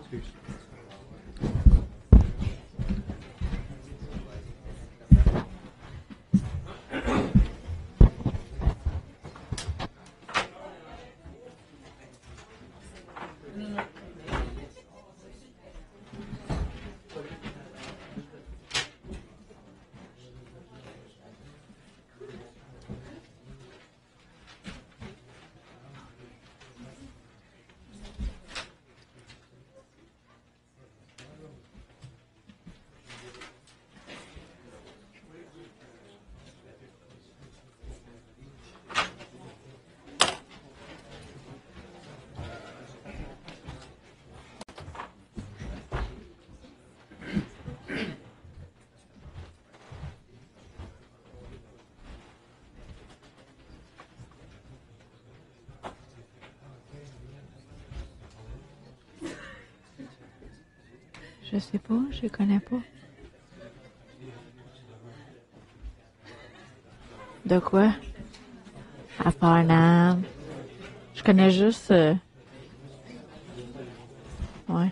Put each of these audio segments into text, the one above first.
Je sais pas, je les connais pas. De quoi? À part Nam. Je connais juste... Ouais.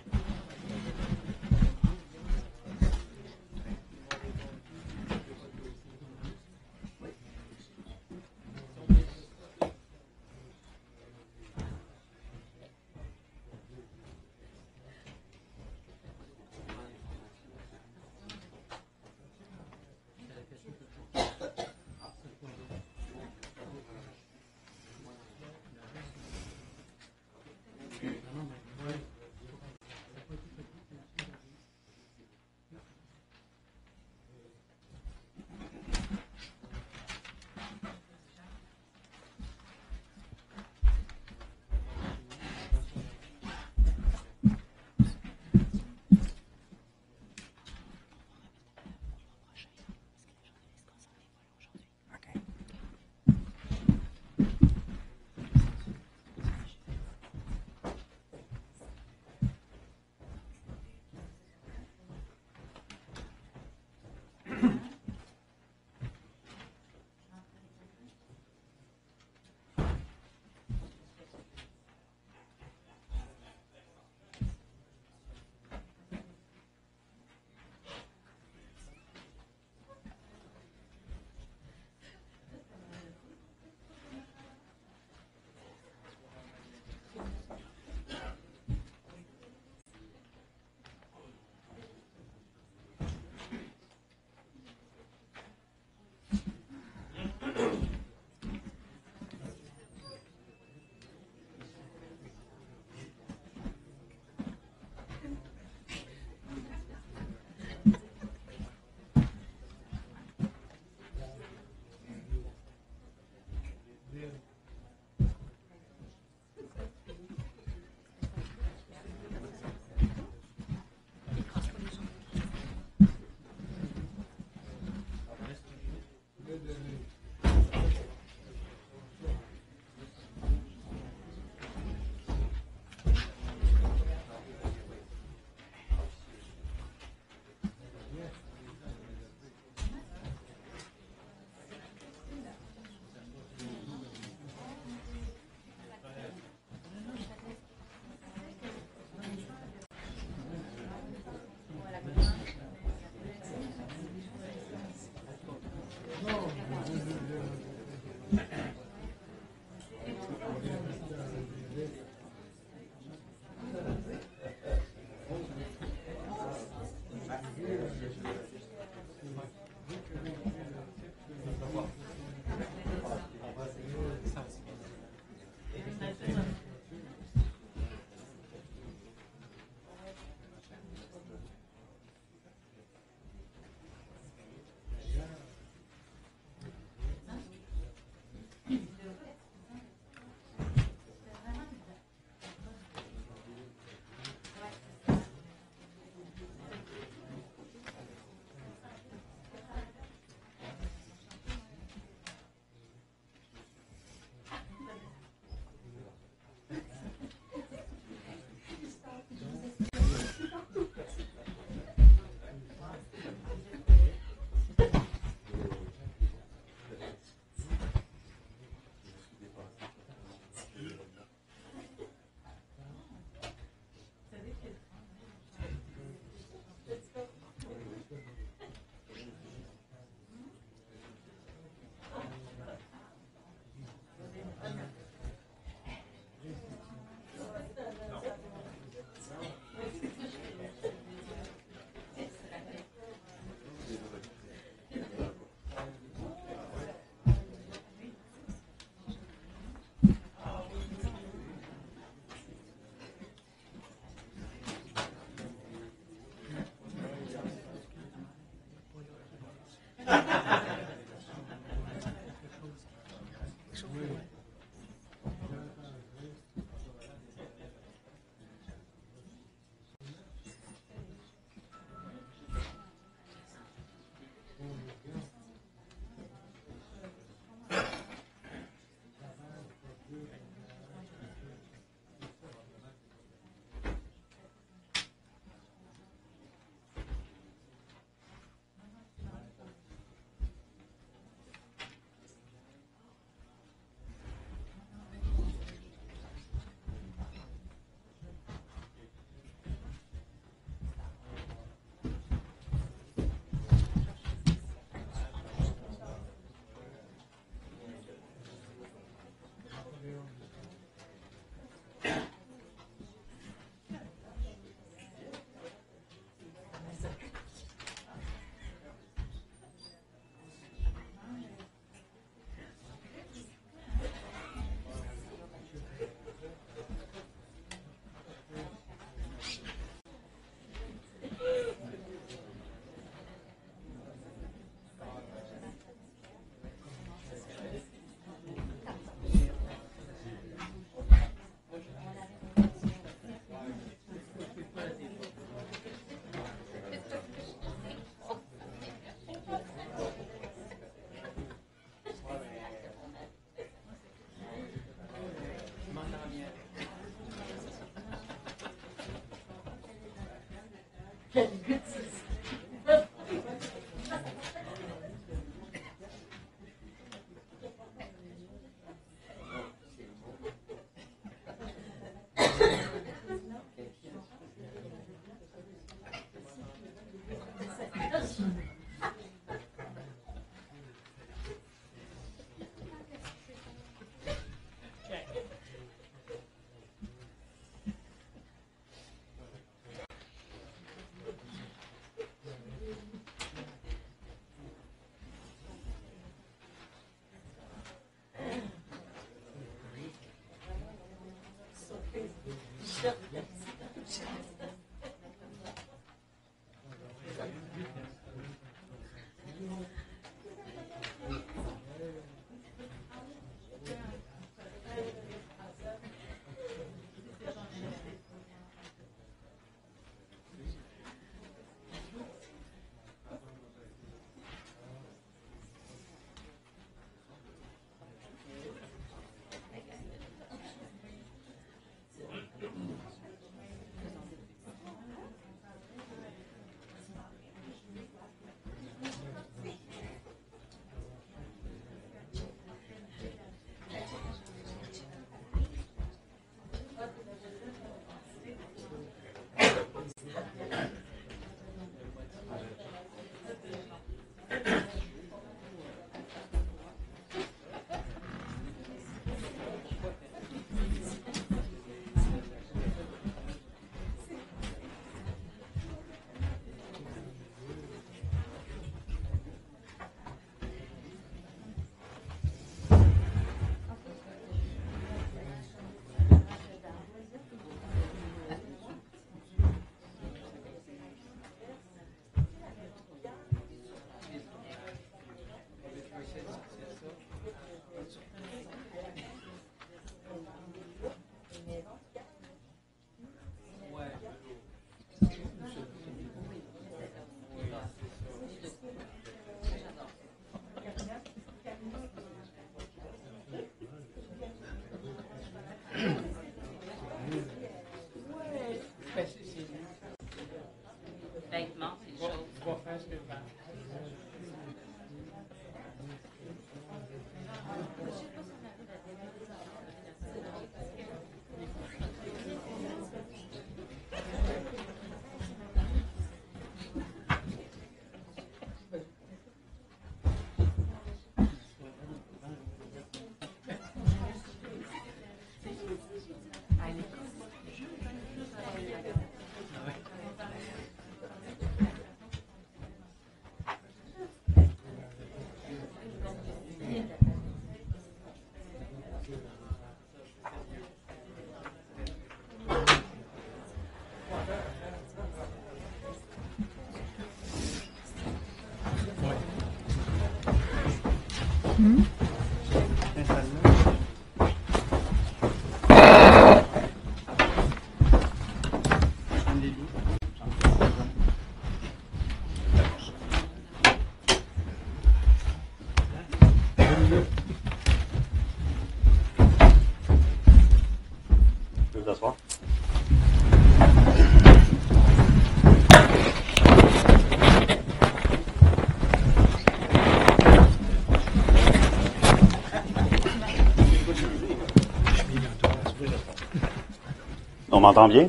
On m'entend bien?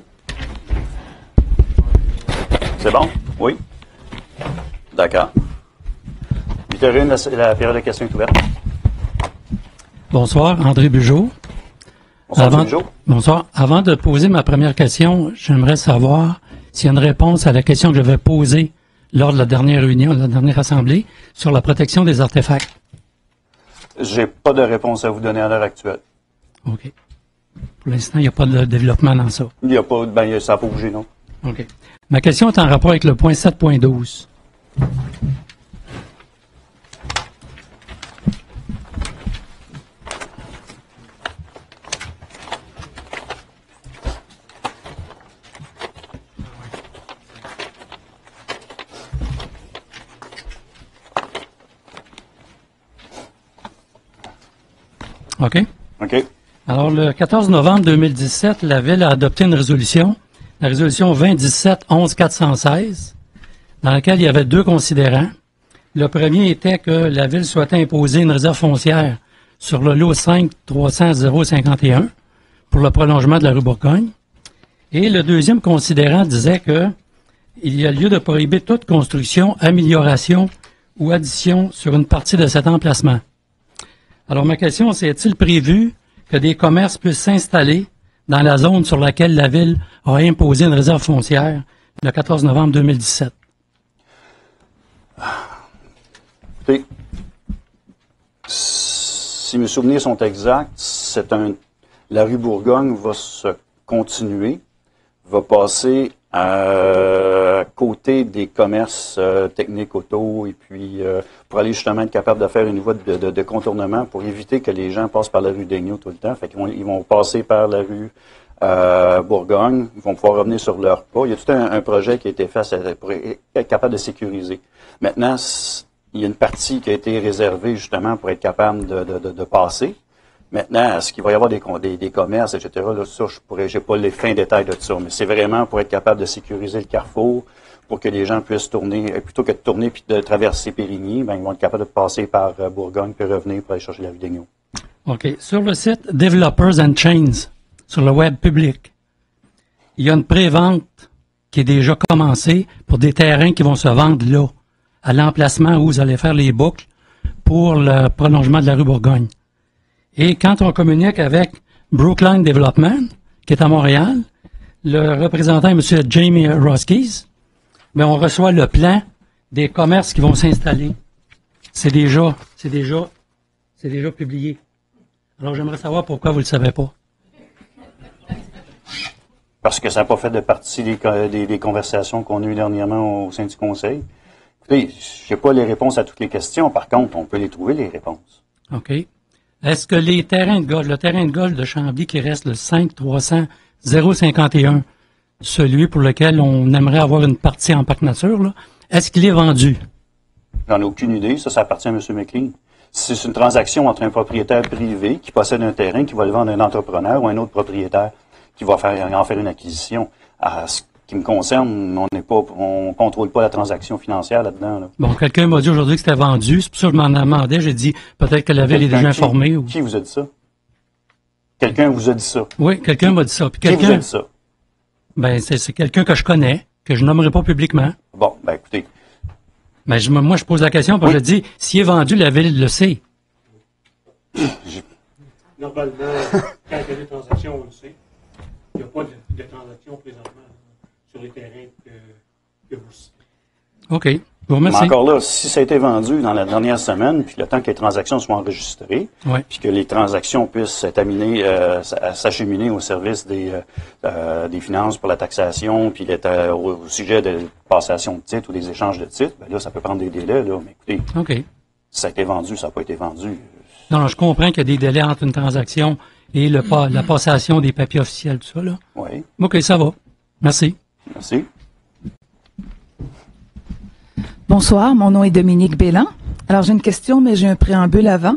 C'est bon? Oui? D'accord. Victorine, la période de questions est ouverte. Bonsoir, André Bugeaud. Bonsoir, Bugeaud. Bonsoir. Avant de poser ma première question, j'aimerais savoir s'il y a une réponse à la question que j'avais posée lors de la dernière réunion, de la dernière assemblée, sur la protection des artefacts. J'ai pas de réponse à vous donner à l'heure actuelle. OK. Pour l'instant, il n'y a pas de développement dans ça. Il n'y a pas, ça n'a pas bougé, non? OK. Ma question est en rapport avec le point 7.12. OK? OK. Alors, le 14 novembre 2017, la Ville a adopté une résolution la résolution 2017-11-416, dans laquelle il y avait 2 considérants. Le premier était que la Ville souhaitait imposer une réserve foncière sur le lot 5-300-051 pour le prolongement de la rue Bourgogne. Et le deuxième considérant disait que il y a lieu de prohiber toute construction, amélioration ou addition sur une partie de cet emplacement. Alors ma question, c'est est-il prévu que des commerces puissent s'installer dans la zone sur laquelle la Ville a imposé une réserve foncière le 14 novembre 2017? Écoutez, si mes souvenirs sont exacts, la rue Bourgogne va se continuer, va passer à côté des commerces techniques auto et puis pour aller justement être capable de faire une voie de contournement pour éviter que les gens passent par la rue Daigneault tout le temps. Fait qu'ils vont passer par la rue Bourgogne, ils vont pouvoir revenir sur leur pas. Il y a tout un projet qui a été fait pour être capable de sécuriser. Maintenant, il y a une partie qui a été réservée justement pour être capable de passer. Maintenant, est-ce qu'il va y avoir des commerces, etc., là, ça, j'ai pas les fins détails de ça, mais c'est vraiment pour être capable de sécuriser le carrefour, pour que les gens puissent tourner, plutôt que de tourner puis de traverser Périgny, ben, ils vont être capables de passer par Bourgogne puis revenir pour aller chercher la rue Daigneault. OK. Sur le site Developers and Chains, sur le web public, il y a une pré-vente qui est déjà commencée pour des terrains qui vont se vendre là, à l'emplacement où vous allez faire les boucles pour le prolongement de la rue Bourgogne. Et quand on communique avec Brookline Development, qui est à Montréal, le représentant est M. Jamie Roskis, mais on reçoit le plan des commerces qui vont s'installer. C'est déjà publié. Alors j'aimerais savoir pourquoi vous ne le savez pas. Parce que ça n'a pas fait de partie des conversations qu'on a eues dernièrement au sein du Conseil. Écoutez, je n'ai pas les réponses à toutes les questions. Par contre, on peut les trouver, les réponses. OK. Est-ce que le terrain de golf de Chambly qui reste le 5-300-051, celui pour lequel on aimerait avoir une partie en parc nature, là, est-ce qu'il est vendu? J'en ai aucune idée. Ça appartient à M. McLean. C'est une transaction entre un propriétaire privé qui possède un terrain qui va le vendre à un entrepreneur ou un autre propriétaire qui va en faire une acquisition. À ce qui me concerne, on contrôle pas la transaction financière là-dedans. Là. Bon, quelqu'un m'a dit aujourd'hui que c'était vendu. C'est pour ça que je m'en demandais. J'ai dit peut-être que la Ville est déjà informée. Ou... Qui vous a dit ça? Quelqu'un vous a dit ça? Oui, quelqu'un m'a dit ça. Puis qui vous a dit ça? Ben, c'est quelqu'un que je connais, que je nommerai pas publiquement. Bon, ben écoutez. Mais moi, je pose la question parce que je dis, s'il est vendu, la Ville le sait. Normalement, quand il y a des transactions, on le sait. Il n'y a pas de transactions présentement sur les terrains que vous citez. OK. Je vous remercie. Mais encore là, si ça a été vendu dans la dernière semaine, puis le temps que les transactions soient enregistrées, puis que les transactions puissent s'acheminer au service des finances pour la taxation, puis au sujet de passation de titres ou des échanges de titres, ben là, ça peut prendre des délais. Là, mais écoutez, si ça a été vendu, ça n'a pas été vendu. Non, je comprends qu'il y a des délais entre une transaction et la passation des papiers officiels, tout ça, là. Oui. OK, ça va. Merci. Merci. Bonsoir, mon nom est Dominique Bélan. Alors, j'ai une question, mais j'ai un préambule avant.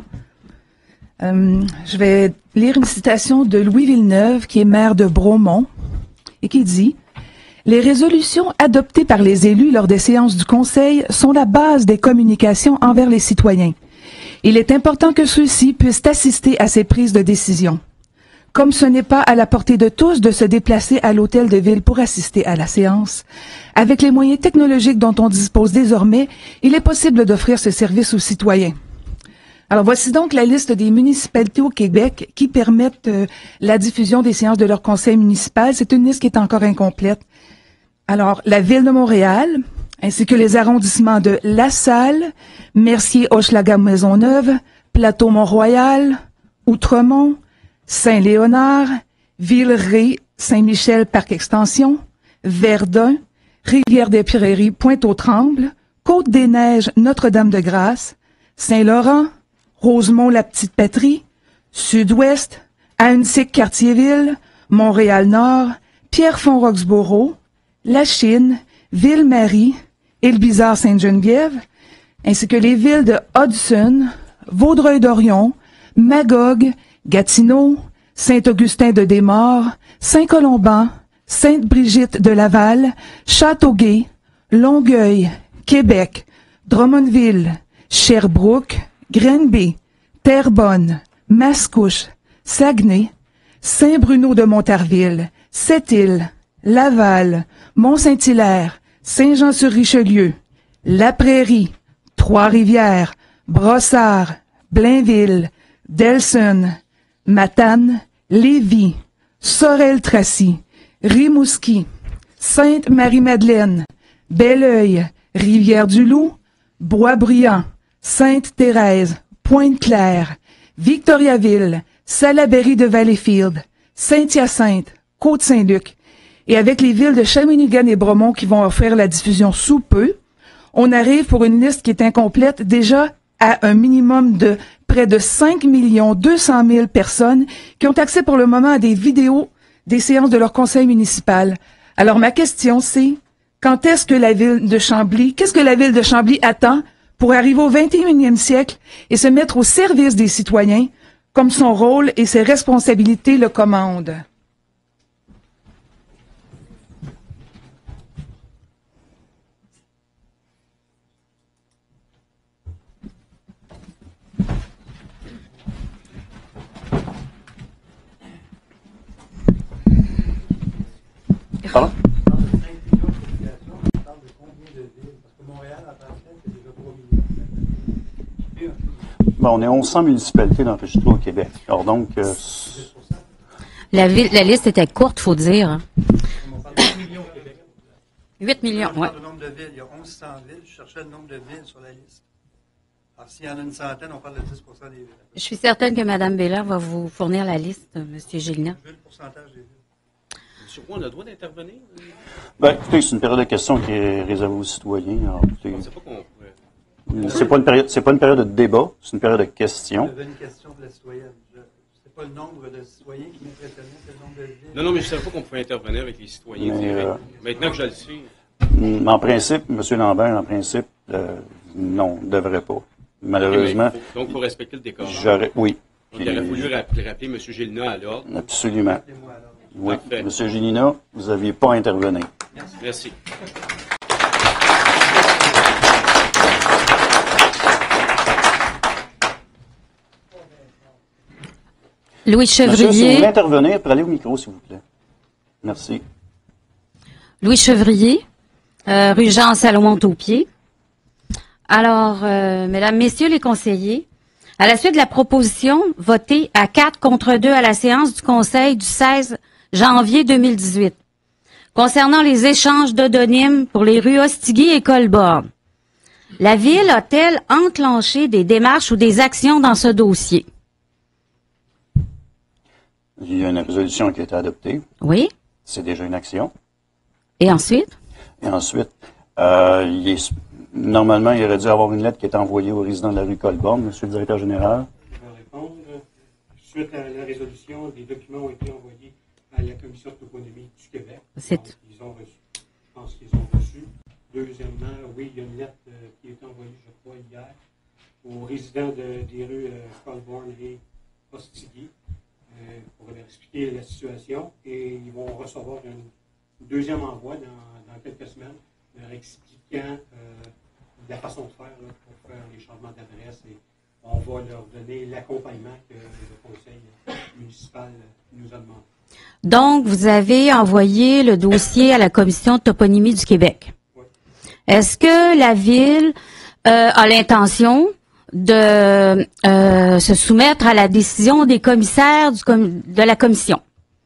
Je vais lire une citation de Louis Villeneuve, qui est maire de Bromont, et qui dit « Les résolutions adoptées par les élus lors des séances du Conseil sont la base des communications envers les citoyens. Il est important que ceux-ci puissent assister à ces prises de décision. Comme ce n'est pas à la portée de tous de se déplacer à l'hôtel de ville pour assister à la séance, avec les moyens technologiques dont on dispose désormais, il est possible d'offrir ce service aux citoyens. » Alors voici donc la liste des municipalités au Québec qui permettent la diffusion des séances de leur conseil municipal. C'est une liste qui est encore incomplète. Alors, la Ville de Montréal, ainsi que les arrondissements de La Salle, Mercier, Hochelaga, Maisonneuve, Plateau-Mont-Royal, Outremont, Saint-Léonard, Villeray, Saint-Michel, Parc-Extension, Verdun, Rivière-des-Prairies, Pointe-aux-Trembles, Côte-des-Neiges, Notre-Dame-de-Grâce, Saint-Laurent, Rosemont-la-Petite-Patrie, Sud-Ouest, Ahuntsic, Cartierville, Montréal-Nord, Pierrefonds-Roxboro, La Chine, Ville-Marie, Île-Bizarre-Sainte-Geneviève, ainsi que les villes de Hudson, Vaudreuil-Dorion, Magog, Gatineau, Saint-Augustin-de-Desmaures, Saint-Colomban, Sainte-Brigitte de Laval, Châteauguay, Longueuil, Québec, Drummondville, Sherbrooke, Granby, Terrebonne, Mascouche, Saguenay, Saint-Bruno de Montarville, Sept-Îles, Laval, Mont-Saint-Hilaire, Saint-Jean-sur-Richelieu, La Prairie, Trois-Rivières, Brossard, Blainville, Delson, Matane, Lévis, Sorel-Tracy, Rimouski, Sainte-Marie-Madeleine, Belleuil, Rivière-du-Loup, Bois-Bruyant, Sainte-Thérèse, Pointe-Claire, Victoriaville, Salaberry de Valleyfield, Saint-Hyacinthe, Côte-Saint-Luc, et avec les villes de Shawinigan et Bromont qui vont offrir la diffusion sous peu, on arrive pour une liste qui est incomplète déjà à un minimum de près de 5 200 000 personnes qui ont accès pour le moment à des vidéos des séances de leur conseil municipal. Alors ma question c'est, quand est-ce que la ville de Chambly, qu'est-ce que la ville de Chambly attend pour arriver au 21e siècle et se mettre au service des citoyens comme son rôle et ses responsabilités le commandent? Pardon? Bon, on est 1100 municipalités enregistrées au Québec. Alors donc, la liste était courte, faut dire. Hein. 8 millions, oui. Le nombre de villes, il y a 1100 villes. Je cherchais le nombre de villes sur la liste. Alors, s'il y en a une centaine, on parle de 10 des villes. Je suis certaine que Mme Bélair va vous fournir la liste, M. Gélina. Je veux le pourcentage des villes. Sur quoi on a le droit d'intervenir? ben, écoutez, c'est une période de questions qui est réservée aux citoyens. Alors, écoutez, On sait pas qu'on... c'est pas une période de débat, c'est une période de questions. J'avais une question de la citoyenne. C'est pas le nombre de citoyens qui m'impressionnait, c'est le nombre de villes. Non, mais je ne savais pas qu'on pouvait intervenir avec les citoyens. Mais, maintenant que je le sais... En principe, M. Lambert, non, ne devrait pas. Malheureusement. Donc, il faut respecter le décor. Oui. Donc, il aurait voulu rappeler M. Gélina à l'ordre. Absolument. Appelez-moi alors. Oui. Parfait. M. Gélina, vous n'aviez pas à intervenir. Merci. Louis Monsieur, si vous Chevrier. voulez intervenir, allez au micro, s'il vous plaît. Merci. Louis Chevrier, rue Jean-Salomon-Taupier. Alors, mesdames, messieurs les conseillers, à la suite de la proposition votée à 4 contre 2 à la séance du Conseil du 16 janvier 2018, concernant les échanges d'odonymes pour les rues Ostiguy et Colborne, la Ville a-t-elle enclenché des démarches ou des actions dans ce dossier? Il y a une résolution qui a été adoptée. Oui. C'est déjà une action. Et ensuite? Et ensuite, normalement, il aurait dû avoir une lettre qui est envoyée aux résidents de la rue Colborne, Monsieur le directeur général. Je vais répondre. Suite à la résolution, des documents ont été envoyés à la Commission de toponymie du Québec. Donc, ils ont reçu. Je pense qu'ils ont reçu. Deuxièmement, oui, il y a une lettre qui a été envoyée, je crois, hier, aux résidents des rues Colborne et Ostiguy pour leur expliquer la situation. Et ils vont recevoir un deuxième envoi dans quelques semaines, leur expliquant la façon de faire là, pour faire les changements d'adresse. Et on va leur donner l'accompagnement que le conseil municipal nous a demandé. Donc, vous avez envoyé le dossier à la Commission de toponymie du Québec. Oui. Est-ce que la Ville a l'intention de se soumettre à la décision des commissaires de la Commission?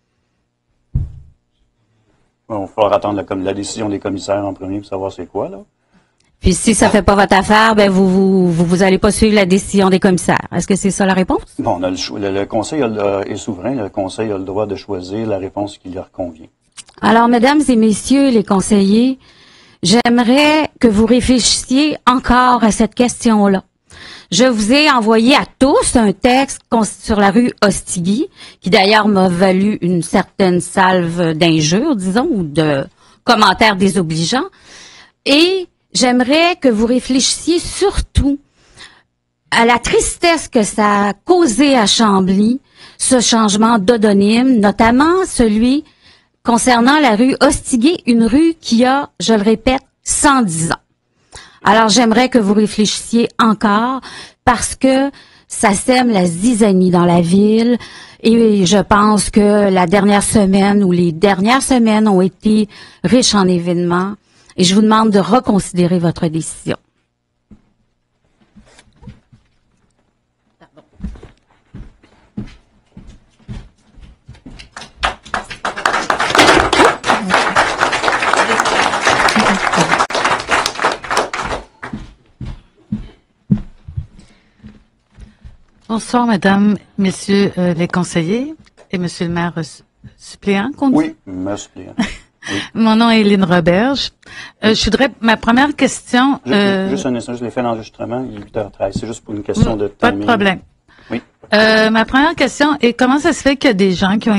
Il va falloir attendre la décision des commissaires en premier pour savoir c'est quoi, là. Puis si ça fait pas votre affaire, ben vous allez pas suivre la décision des commissaires. Est-ce que c'est ça la réponse? Bon, on a le conseil est souverain. Le conseil a le droit de choisir la réponse qui leur convient. Alors, mesdames et messieurs les conseillers, j'aimerais que vous réfléchissiez encore à cette question-là. Je vous ai envoyé à tous un texte sur la rue Ostiguy, qui d'ailleurs m'a valu une certaine salve d'injures, disons, ou de commentaires désobligeants. Et j'aimerais que vous réfléchissiez surtout à la tristesse que ça a causé à Chambly, ce changement d'odonyme, notamment celui concernant la rue Ostiguet, une rue qui a, je le répète, 110 ans. Alors, j'aimerais que vous réfléchissiez encore parce que ça sème la zizanie dans la ville et je pense que la dernière semaine ou les dernières semaines ont été riches en événements et je vous demande de reconsidérer votre décision. Bonsoir, mesdames, messieurs les conseillers et monsieur le maire suppléant. Oui, maire suppléant. Oui. Mon nom est Lynn Roberge. Je voudrais, ma première question... Juste un instant, je l'ai fait l'enregistrement, il est 8h13. C'est juste pour une question de temps. Pas de problème. Oui. Ma première question est comment ça se fait qu'il y a des gens qui ont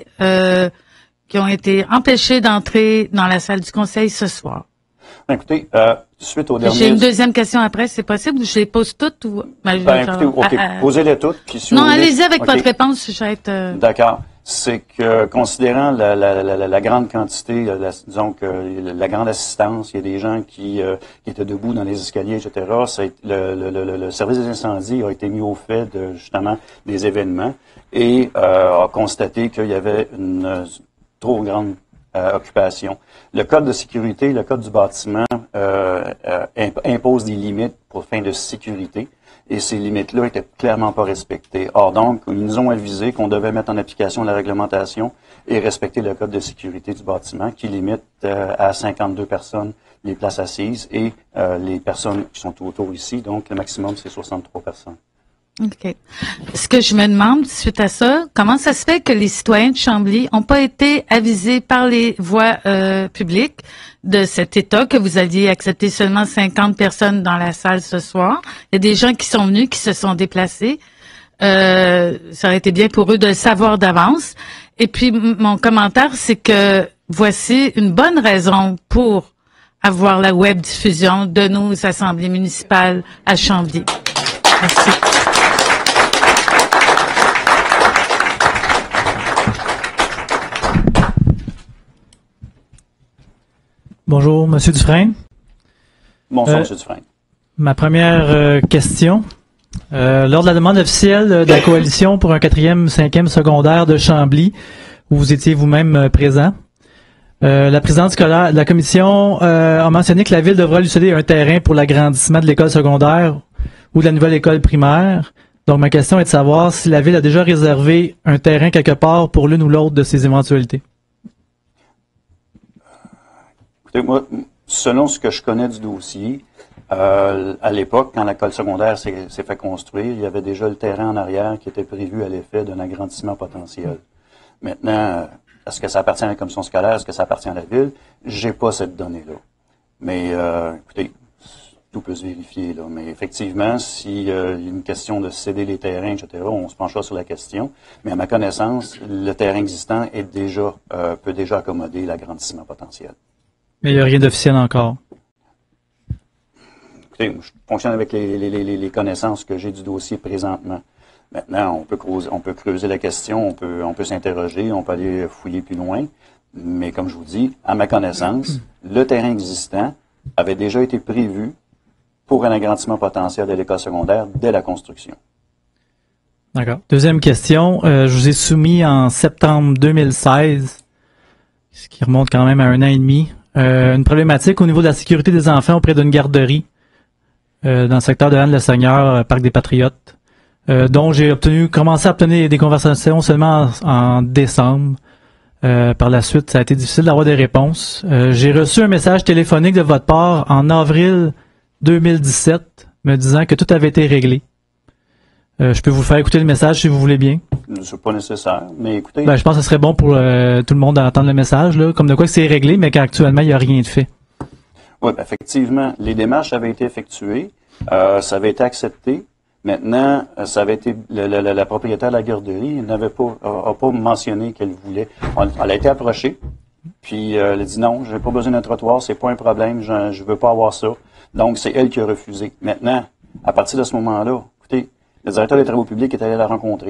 été empêchés d'entrer dans la salle du conseil ce soir? Écoutez, suite au dernier... J'ai une deuxième question après, c'est possible? Je les pose toutes ou... écoutez, OK, posez-les toutes. Puis si non, allez-y avec votre réponse, je vais être... D'accord. C'est que, considérant la grande quantité, disons que la grande assistance, il y a des gens qui étaient debout dans les escaliers, etc., le service des incendies a été mis au fait de, justement, des événements et a constaté qu'il y avait une trop grande occupation. Le code de sécurité, le code du bâtiment impose des limites pour fin de sécurité et ces limites-là étaient clairement pas respectées. Or donc, ils nous ont avisé qu'on devait mettre en application la réglementation et respecter le code de sécurité du bâtiment qui limite à 52 personnes les places assises et les personnes qui sont autour ici. Donc, le maximum, c'est 63 personnes. OK. Ce que je me demande, suite à ça, comment ça se fait que les citoyens de Chambly n'ont pas été avisés par les voies publiques de cet état, que vous alliez accepter seulement 50 personnes dans la salle ce soir? Il y a des gens qui sont venus, qui se sont déplacés. Ça aurait été bien pour eux de le savoir d'avance. Et puis, mon commentaire, c'est que voici une bonne raison pour avoir la web diffusion de nos assemblées municipales à Chambly. Merci. Bonjour, Monsieur Dufresne. Bonsoir, Monsieur Dufresne. Ma première question. Lors de la demande officielle de la coalition pour un 4e, 5e secondaire de Chambly, où vous étiez vous-même présent, la présidente de la commission a mentionné que la ville devra lui céder un terrain pour l'agrandissement de l'école secondaire ou de la nouvelle école primaire. Donc, ma question est de savoir si la ville a déjà réservé un terrain quelque part pour l'une ou l'autre de ces éventualités. Écoutez, moi, selon ce que je connais du dossier, à l'époque, quand l'école secondaire s'est fait construire, il y avait déjà le terrain en arrière qui était prévu à l'effet d'un agrandissement potentiel. Maintenant, est-ce que ça appartient à la commission scolaire, est-ce que ça appartient à la ville? J'ai pas cette donnée-là. Mais, écoutez, tout peut se vérifier, là. Mais effectivement, s'il y a une question de céder les terrains, etc., on se penchera sur la question. Mais à ma connaissance, le terrain existant est déjà, peut déjà accommoder l'agrandissement potentiel. Mais il n'y a rien d'officiel encore. Écoutez, je fonctionne avec les connaissances que j'ai du dossier présentement. Maintenant, on peut creuser la question, on peut s'interroger, on peut aller fouiller plus loin. Mais comme je vous dis, à ma connaissance, le terrain existant avait déjà été prévu pour un agrandissement potentiel de l'école secondaire dès la construction. D'accord. Deuxième question. Je vous ai soumis en septembre 2016, ce qui remonte quand même à 1 an et demi, une problématique au niveau de la sécurité des enfants auprès d'une garderie dans le secteur de Anne-le-Seigneur, Parc des Patriotes, dont j'ai commencé à obtenir des conversations seulement en décembre. Par la suite, ça a été difficile d'avoir des réponses. J'ai reçu un message téléphonique de votre part en avril 2017 me disant que tout avait été réglé. Je peux vous faire écouter le message si vous voulez bien. C'est pas nécessaire, mais écoutez... Je pense que ce serait bon pour tout le monde d'entendre le message, là, comme de quoi c'est réglé, mais qu'actuellement, il n'y a rien de fait. Oui, effectivement, les démarches avaient été effectuées, ça avait été accepté. Maintenant, ça avait été la propriétaire de la garderie n'a pas mentionné qu'elle voulait. Elle a été approchée, puis elle a dit non, j'ai pas besoin d'un trottoir, c'est pas un problème, je veux pas avoir ça. Donc, c'est elle qui a refusé. Maintenant, à partir de ce moment-là, écoutez, le directeur des travaux publics est allé la rencontrer.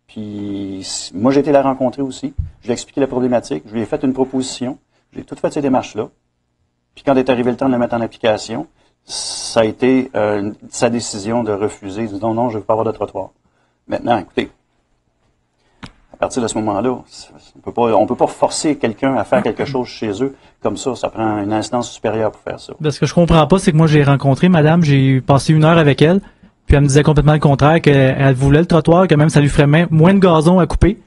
Puis moi, j'ai été la rencontrer aussi. Je lui ai expliqué la problématique. Je lui ai fait une proposition. J'ai tout fait ces démarches-là. Puis quand est arrivé le temps de la mettre en application, ça a été sa décision de refuser. Il dit non, je ne veux pas avoir de trottoir. Maintenant, écoutez, à partir de ce moment-là, on peut pas forcer quelqu'un à faire quelque chose chez eux comme ça. Ça prend une instance supérieure pour faire ça. Ce que je comprends pas, c'est que moi, j'ai rencontré madame, j'ai passé 1 heure avec elle, puis elle me disait complètement le contraire, qu'elle voulait le trottoir, que même ça lui ferait moins de gazon à couper.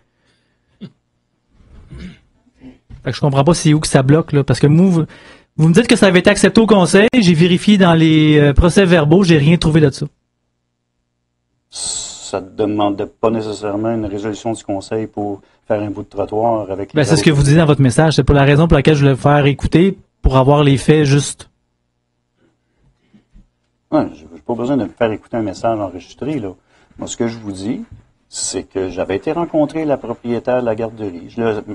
Fait que je comprends pas c'est où que ça bloque, là, parce que vous me dites que ça avait été accepté au conseil, j'ai vérifié dans les procès-verbaux, j'ai rien trouvé de ça. Ça ne demandait pas nécessairement une résolution du conseil pour faire un bout de trottoir avec les c'est ce que vous disiez dans votre message, c'est pour la raison pour laquelle je voulais vous faire écouter, pour avoir les faits justes. Ouais, j'ai pas besoin de me faire écouter un message enregistré, là. Moi, ce que je vous dis, c'est que j'avais été rencontrer la propriétaire de la garderie.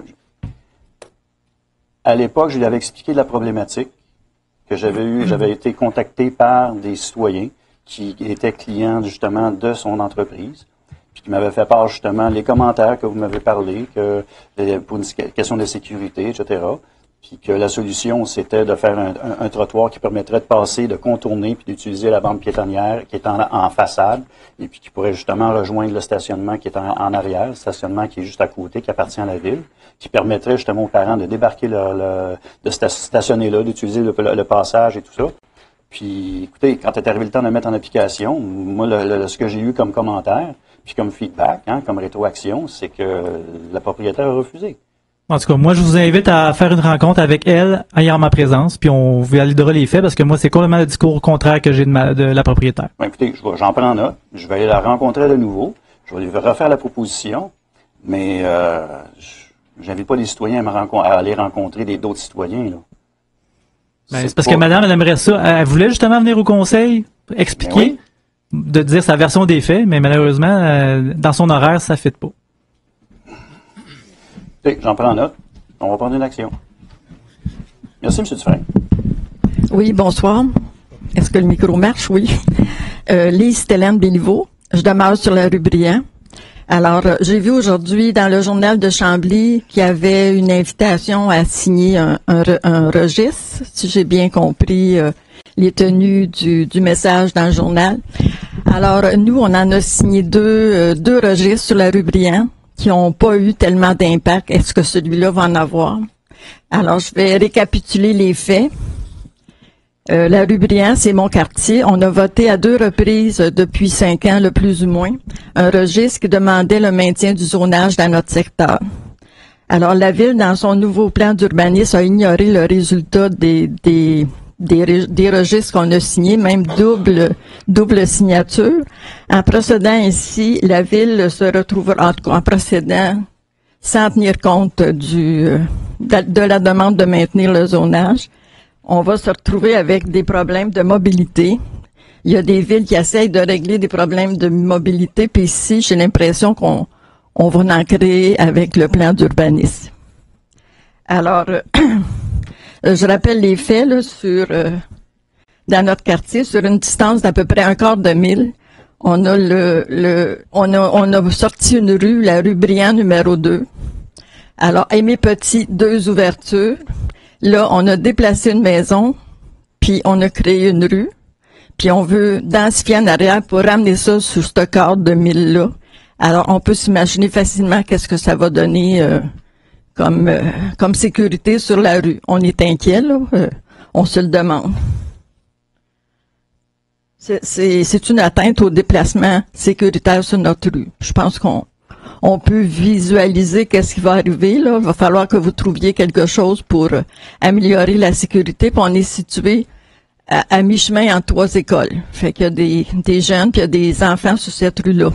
À l'époque, je lui avais expliqué la problématique, que j'avais été contacté par des citoyens qui étaient clients, justement, de son entreprise, puis qui m'avaient fait part, justement, les commentaires que vous m'avez parlé, que pour une question de sécurité, etc., puis que la solution, c'était de faire un trottoir qui permettrait de passer, de contourner, puis d'utiliser la bande piétonnière qui est en façade, et puis qui pourrait justement rejoindre le stationnement qui est en arrière, le stationnement qui est juste à côté, qui appartient à la ville, qui permettrait justement aux parents de débarquer, de stationner là, d'utiliser le passage et tout ça. Puis, écoutez, quand est arrivé le temps de le mettre en application, moi, ce que j'ai eu comme commentaire, puis comme feedback, comme rétroaction, c'est que la propriétaire a refusé. En tout cas, moi, je vous invite à faire une rencontre avec elle ayant ma présence, puis on validera les faits, parce que moi, c'est complètement le discours contraire que j'ai de la propriétaire. Bon, écoutez, j'en prends note. Je vais aller la rencontrer de nouveau. Je vais lui refaire la proposition, mais j'invite pas les citoyens à aller rencontrer d'autres citoyens, là. C'est parce que madame, elle aimerait ça. Elle voulait justement venir au conseil, expliquer, de dire sa version des faits, mais malheureusement, dans son horaire, ça ne fit pas. J'en prends note. On va prendre une action. Merci, M. Dufresne. Oui, bonsoir. Est-ce que le micro marche? Oui. Lise Hélène Béliveau. Je demeure sur la rue Briand. Alors, j'ai vu aujourd'hui dans le journal de Chambly qu'il y avait une invitation à signer un registre, si j'ai bien compris les tenues du message dans le journal. Alors, nous, on en a signé deux registres sur la rue Briand qui n'ont pas eu tellement d'impact. Est-ce que celui-là va en avoir? Alors, je vais récapituler les faits. La rue Briand, c'est mon quartier. On a voté à 2 reprises depuis 5 ans, le plus ou moins, un registre qui demandait le maintien du zonage dans notre secteur. Alors, la Ville, dans son nouveau plan d'urbanisme, a ignoré le résultat des registres qu'on a signés, même double signature. En procédant ainsi, la Ville se retrouvera, en procédant sans tenir compte de la demande de maintenir le zonage, on va se retrouver avec des problèmes de mobilité. Il y a des villes qui essayent de régler des problèmes de mobilité, puis ici, j'ai l'impression qu'on va en créer avec le plan d'urbanisme. Alors, je rappelle les faits là, dans notre quartier, sur une distance d'à peu près 1/4 mille. On a sorti une rue, la rue Briand numéro 2. Alors, Aimé Petit, 2 ouvertures. Là, on a déplacé une maison, puis on a créé une rue, puis on veut densifier en arrière pour ramener ça sur ce quart de mille-là. Alors, on peut s'imaginer facilement qu'est-ce que ça va donner comme sécurité sur la rue. On est inquiet, là, on se le demande. C'est une atteinte au déplacement sécuritaire sur notre rue. Je pense qu'on peut visualiser qu'est-ce qui va arriver, là. Il va falloir que vous trouviez quelque chose pour améliorer la sécurité. Puis on est situé à mi-chemin entre 3 écoles. Fait qu'il y a des jeunes, puis il y a des enfants sur cette rue-là.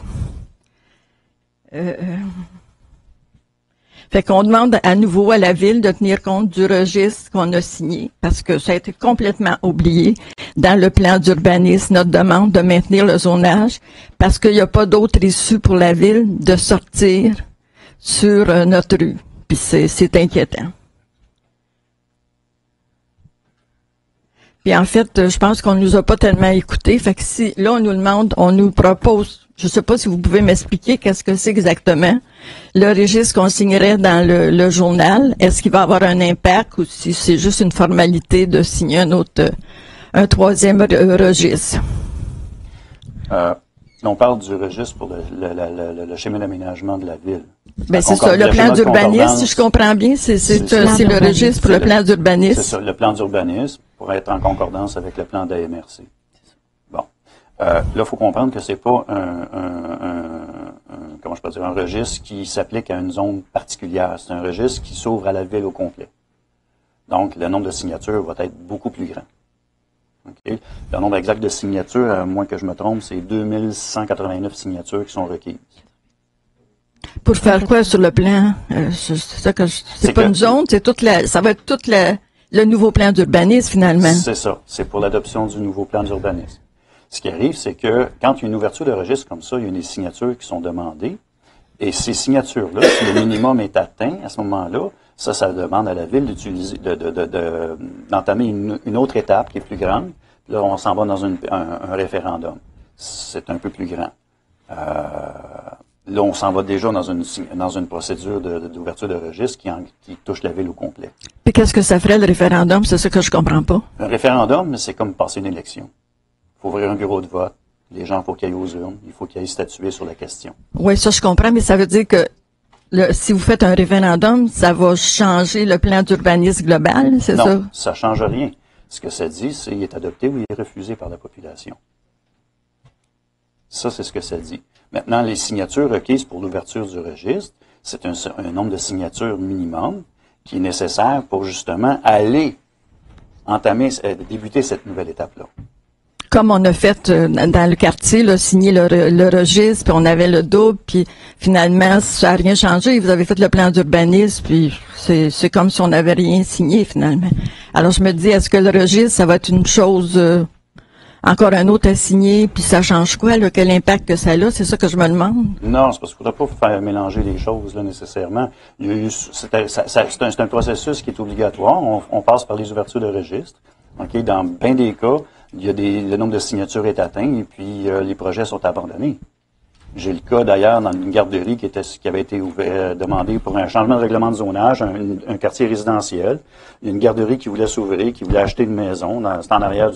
Fait qu'on demande à nouveau à la Ville de tenir compte du registre qu'on a signé, parce que ça a été complètement oublié dans le plan d'urbanisme, notre demande de maintenir le zonage, parce qu'il n'y a pas d'autre issue pour la Ville de sortir sur notre rue. Puis c'est inquiétant. Puis en fait, je pense qu'on nous a pas tellement écoutés. Fait que si là, on nous demande, on nous propose, je sais pas si vous pouvez m'expliquer qu'est-ce que c'est exactement. Le registre qu'on signerait dans le journal, est-ce qu'il va avoir un impact ou si c'est juste une formalité de signer un troisième registre? On parle du registre pour le schéma d'aménagement de la ville. Ben c'est ça, le plan d'urbanisme, si je comprends bien, c'est le registre pour le plan d'urbanisme. C'est ça, le plan d'urbanisme pour être en concordance avec le plan d'AMRC. Bon. Là, il faut comprendre que c'est pas comment je peux dire, un registre qui s'applique à une zone particulière. C'est un registre qui s'ouvre à la ville au complet. Donc, le nombre de signatures va être beaucoup plus grand. Okay. Le nombre exact de signatures, à moins que je me trompe, c'est 2189 signatures qui sont requises. Pour faire quoi sur le plan? C'est pas une zone, ça va être tout le nouveau plan d'urbanisme finalement. C'est ça. C'est pour l'adoption du nouveau plan d'urbanisme. Ce qui arrive, c'est que quand il y a une ouverture de registre comme ça, il y a des signatures qui sont demandées. Et ces signatures-là, si le minimum est atteint, à ce moment-là, ça demande à la ville d'utiliser, d'entamer une autre étape qui est plus grande. Là, on s'en va dans un référendum. C'est un peu plus grand. Là, on s'en va déjà dans une procédure d'ouverture de registre qui touche la ville au complet. Puis qu'est-ce que ça ferait le référendum? C'est ça que je comprends pas. Un référendum, c'est comme passer une élection. Il faut ouvrir un bureau de vote. Les gens, il faut qu'ils aillent aux urnes. Il faut qu'ils aillent statuer sur la question. Oui, ça, je comprends, mais ça veut dire que si vous faites un référendum, ça va changer le plan d'urbanisme global, c'est ça? Non, ça change rien. Ce que ça dit, c'est qu'il est adopté ou il est refusé par la population. Ça, c'est ce que ça dit. Maintenant, les signatures requises pour l'ouverture du registre, c'est un nombre de signatures minimum qui est nécessaire pour justement aller débuter cette nouvelle étape-là. Comme on a fait dans le quartier, là, signer le registre, puis on avait le double, puis finalement, ça n'a rien changé. Vous avez fait le plan d'urbanisme, puis c'est comme si on n'avait rien signé finalement. Alors je me dis, est-ce que le registre, ça va être une chose, encore un autre à signer, puis ça change quoi, là, quel impact que ça a? C'est ça que je me demande. Non, c'est parce qu'il ne faudrait pas faire mélanger les choses là nécessairement. C'est un processus qui est obligatoire. On passe par les ouvertures de registre. Okay? Dans bien des cas, le nombre de signatures est atteint et puis les projets sont abandonnés. J'ai le cas d'ailleurs dans une garderie qui avait été demandé pour un changement de règlement de zonage, un quartier résidentiel. Il y a une garderie qui voulait s'ouvrir, qui voulait acheter une maison. C'est en arrière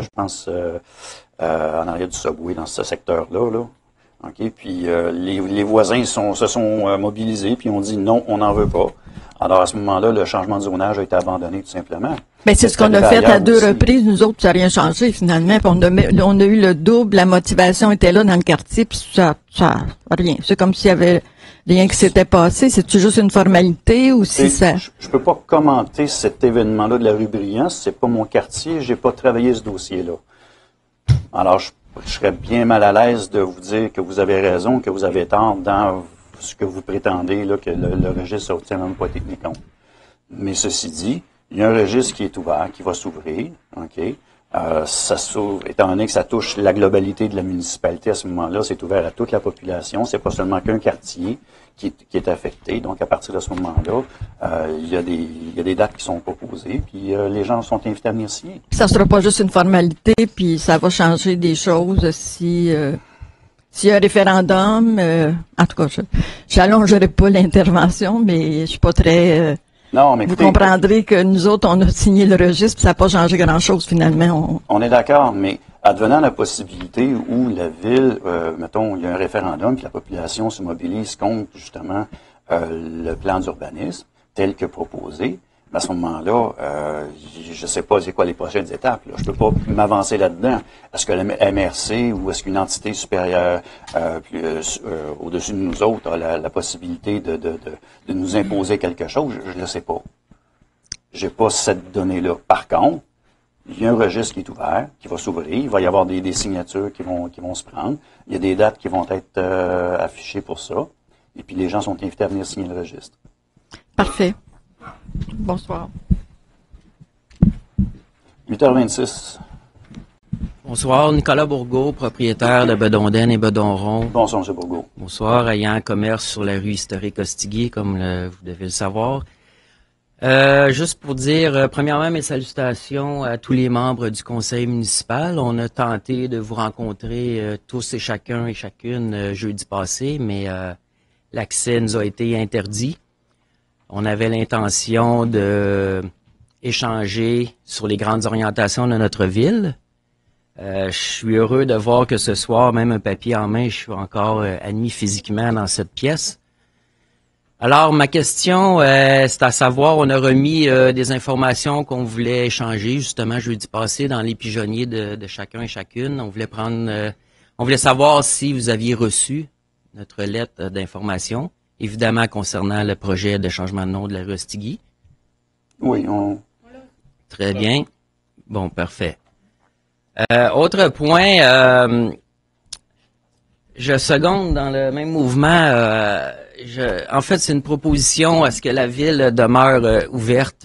en arrière du Subway, dans ce secteur-là. Là. Okay? Puis les voisins se sont mobilisés puis ont dit non, on n'en veut pas. Alors, à ce moment-là, le changement de zonage a été abandonné, tout simplement. Mais c'est ce qu'on a fait à 2 reprises. Nous autres, ça n'a rien changé, finalement. Puis on a eu le double, la motivation était là dans le quartier, puis ça rien. C'est comme s'il y avait rien qui s'était passé. C'est-tu juste une formalité ou si ça... Je peux pas commenter cet événement-là de la rue Brillant. C'est pas mon quartier. J'ai pas travaillé ce dossier-là. Alors, je serais bien mal à l'aise de vous dire que vous avez raison, que vous avez tort dans ce que vous prétendez, là, que le registre n'a même pas été tenu compte. Mais ceci dit, il y a un registre qui est ouvert, qui va s'ouvrir, OK? Ça s'ouvre, étant donné que ça touche la globalité de la municipalité à ce moment-là, c'est ouvert à toute la population, c'est pas seulement qu'un quartier qui est affecté. Donc, à partir de ce moment-là, il y a des dates qui sont proposées, puis les gens sont invités à venir signer. Ça sera pas juste une formalité, puis ça va changer des choses si... S'il y a un référendum, en tout cas, j'allongerai pas l'intervention, mais je suis pas très... non, mais écoutez, vous comprendrez que nous autres, on a signé le registre, puis ça n'a pas changé grand-chose finalement. On est d'accord, mais advenant la possibilité où la ville, mettons, il y a un référendum, puis la population se mobilise contre, justement, le plan d'urbanisme tel que proposé, à ce moment-là, je ne sais pas c'est quoi les prochaines étapes. Là. Je ne peux pas m'avancer là-dedans. Est-ce que la MRC ou est-ce qu'une entité supérieure au-dessus de nous autres a la possibilité de nous imposer quelque chose? Je ne le sais pas. J'ai pas cette donnée-là. Par contre, il y a un registre qui est ouvert, qui va s'ouvrir. Il va y avoir des signatures qui vont se prendre. Il y a des dates qui vont être affichées pour ça. Et puis les gens sont invités à venir signer le registre. Parfait. Bonsoir. 8h26. Bonsoir, Nicolas Bourgault, propriétaire de Bedonden et Bedonron. Bonsoir, M. Bourgault. Bonsoir, ayant un commerce sur la rue historique Ostiguier, comme vous devez le savoir. Juste pour dire, premièrement, mes salutations à tous les membres du conseil municipal. On a tenté de vous rencontrer tous et chacun et chacune jeudi passé, mais l'accès nous a été interdit. On avait l'intention de échanger sur les grandes orientations de notre ville. Je suis heureux de voir que ce soir, même un papier en main, je suis encore admis physiquement dans cette pièce. Alors, ma question, c'est à savoir, on a remis des informations qu'on voulait échanger, justement, jeudi passé, dans les pigeonniers de chacun et chacune. On voulait savoir si vous aviez reçu notre lettre d'information, évidemment concernant le projet de changement de nom de la rue Ostigui. Oui, Très bien. Bon, parfait. Autre point, je seconde dans le même mouvement. En fait, c'est une proposition à ce que la ville demeure ouverte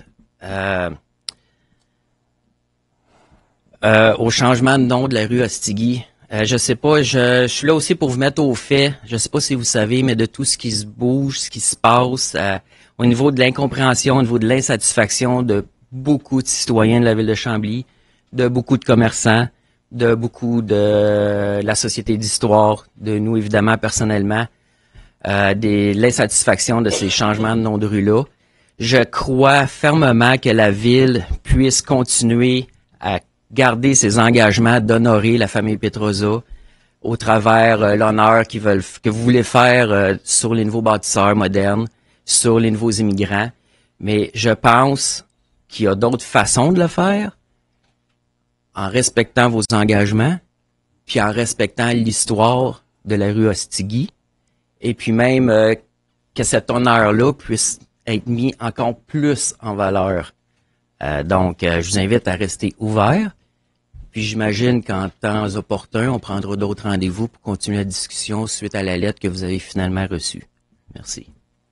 au changement de nom de la rue Ostigui. Je sais pas, je suis là aussi pour vous mettre au fait. Je sais pas si vous savez, mais de tout ce qui se bouge, ce qui se passe au niveau de l'incompréhension, au niveau de l'insatisfaction de beaucoup de citoyens de la ville de Chambly, de beaucoup de commerçants, de beaucoup de la société d'histoire, de nous évidemment personnellement, l'insatisfaction de ces changements de nom de rue-là. Je crois fermement que la ville puisse continuer à garder ses engagements d'honorer la famille Petroza au travers l'honneur que vous voulez faire sur les nouveaux bâtisseurs modernes, sur les nouveaux immigrants. Mais je pense qu'il y a d'autres façons de le faire en respectant vos engagements, puis en respectant l'histoire de la rue Ostigui, et puis même que cet honneur-là puisse être mis encore plus en valeur. Donc, je vous invite à rester ouvert. Puis j'imagine qu'en temps opportun, on prendra d'autres rendez-vous pour continuer la discussion suite à la lettre que vous avez finalement reçue. Merci.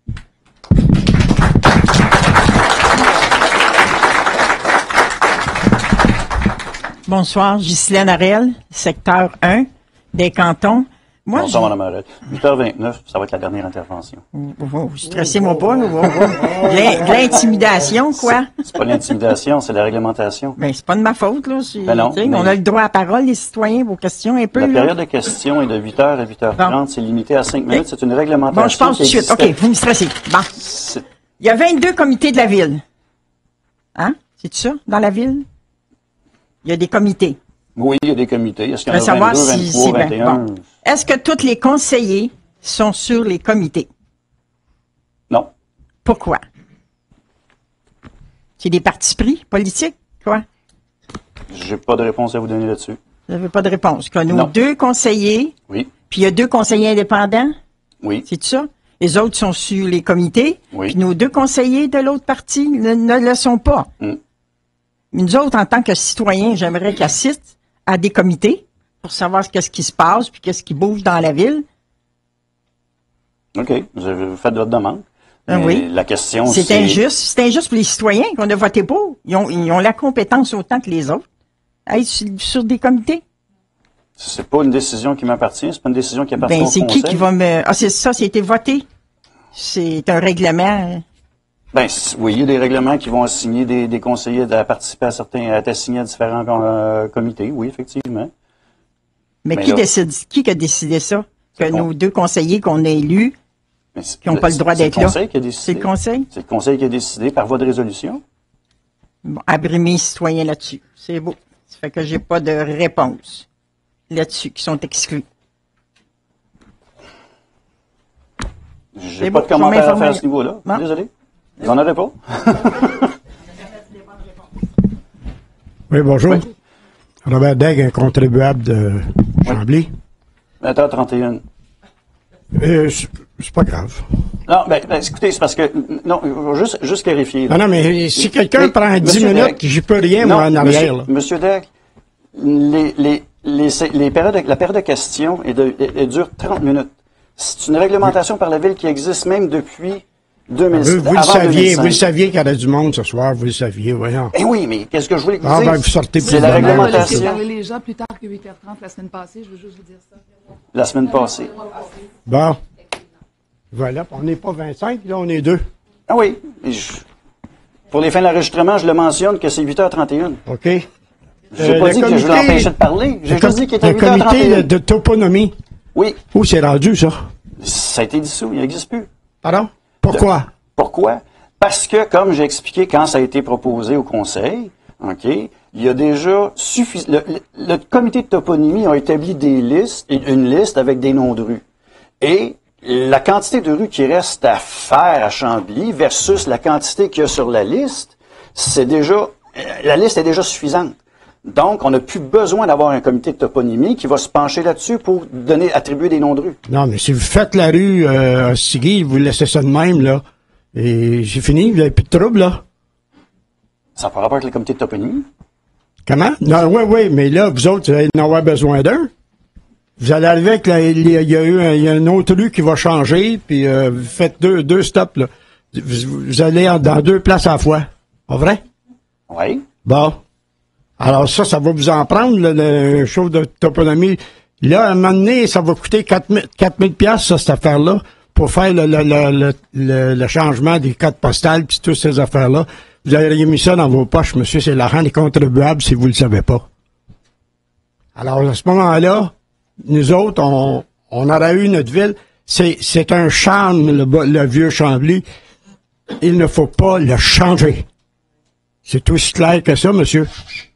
Bonsoir, Ghislaine Ariel, secteur 1 des cantons. Moi, bonsoir, Mme Arel. 8h29, ça va être la dernière intervention. Stressez-moi pas, de l'intimidation, quoi. C'est pas l'intimidation, c'est la réglementation. Ben, c'est pas de ma faute, là. Ben non, mais on a le droit à la parole, les citoyens, vos questions, un peu. La période de questions est de 8h à 8h30, bon. C'est limité à 5 minutes, c'est une réglementation. Bon, je pense tout de suite. OK, vous me stressez. Bon. Il y a 22 comités de la ville. Hein? C'est ça, dans la ville? Il y a des comités. Oui, il y a des comités. Est-ce qu'il y en a 22, 23, 21? Bon. Est-ce que tous les conseillers sont sur les comités? Non. Pourquoi? C'est des partis pris politiques, quoi? J'ai pas de réponse à vous donner là-dessus. Vous n'avez pas de réponse. Que nos deux conseillers, oui. Puis il y a 2 conseillers indépendants? Oui. C'est ça? Les autres sont sur les comités? Oui. Puis nos 2 conseillers de l'autre parti ne le sont pas. Mais nous autres, en tant que citoyens, j'aimerais qu'ils assistent à des comités pour savoir qu'est-ce qui se passe puis qu'est-ce qui bouge dans la ville. OK. Vous faites votre demande. Oui. La question, c'est injuste. C'est injuste pour les citoyens qu'on a voté pour. Ils ont la compétence autant que les autres à être sur des comités. C'est pas une décision qui m'appartient. C'est pas une décision qui appartient au conseil. C'est qui va me... Ah, c'est ça, c'est été voté. C'est un règlement... Ben oui, il y a des règlements qui vont assigner des conseillers à participer à être assignés à différents comités, oui, effectivement. Mais qui décide? Qui a décidé ça? Que nos 2 conseillers qu'on a élus, qui n'ont pas le droit d'être là? C'est le conseil qui a décidé. C'est le conseil? C'est le conseil qui a décidé par voie de résolution. Bon, abrimer les citoyens là-dessus. C'est beau. Ça fait que j'ai pas de réponse là-dessus, qui sont exclus. J'ai pas de commentaire à faire à ce niveau-là. Bon. Désolé. Vous n'en aurez pas? Oui, bonjour. Oui. Robert Degg, un contribuable de Chambly. 20h31. C'est pas grave. Non, écoutez, c'est parce que... Non, juste clarifier. Non, mais si quelqu'un prend 10 minutes, j'y peux rien, moi, en arrière. Monsieur Degg, la période de questions elle dure 30 minutes. C'est une réglementation par la ville qui existe même depuis... 2006, vous le saviez qu'il y avait du monde ce soir, vous le saviez, voyons. Eh oui, mais qu'est-ce que je voulais que vous disiez? Ben, vous sortez plus c'est la réglementation. On va parler les gens plus tard que 8h30 la semaine passée, je veux juste vous dire ça. La semaine passée. Bon. Voilà, on n'est pas 25, là, on est 2. Ah oui. Pour les fins de l'enregistrement, je le mentionne que c'est 8h31. OK. Je n'ai pas dit que je l'empêchais de parler. J'ai juste dit qu'il était 8h31. Le comité de toponymie. Oui. Où c'est rendu, ça? Ça a été dissous, il n'existe plus. Pardon? Pourquoi? Pourquoi? Parce que, comme j'ai expliqué quand ça a été proposé au Conseil, OK, il y a déjà le comité de toponymie a établi une liste avec des noms de rues. Et la quantité de rues qui reste à faire à Chambly versus la quantité qu'il y a sur la liste, la liste est déjà suffisante. Donc, on n'a plus besoin d'avoir un comité de toponymie qui va se pencher là-dessus pour attribuer des noms de rue. Non, mais si vous faites la rue Ostigui, vous laissez ça de même, là, et c'est fini, vous n'avez plus de trouble, là. Ça n'a pas rapport avec le comité de toponymie? Comment? Non, oui, mais là, vous autres, vous allez en avoir besoin d'un. Vous allez arriver avec il y a une autre rue qui va changer, puis vous faites deux stops, là. Vous allez dans 2 places à la fois. Pas vrai? Oui. Bon. Alors ça va vous en prendre, le show de toponymie. Là, à un moment donné, ça va coûter 4000 piastres, ça, cette affaire-là, pour faire le changement des codes postales puis toutes ces affaires-là. Vous avez mis ça dans vos poches, monsieur, c'est l'argent des contribuables si vous ne le savez pas. Alors, à ce moment-là, nous autres, on aurait eu notre ville. C'est un charme, le vieux Chambly. Il ne faut pas le changer. C'est aussi clair que ça, monsieur.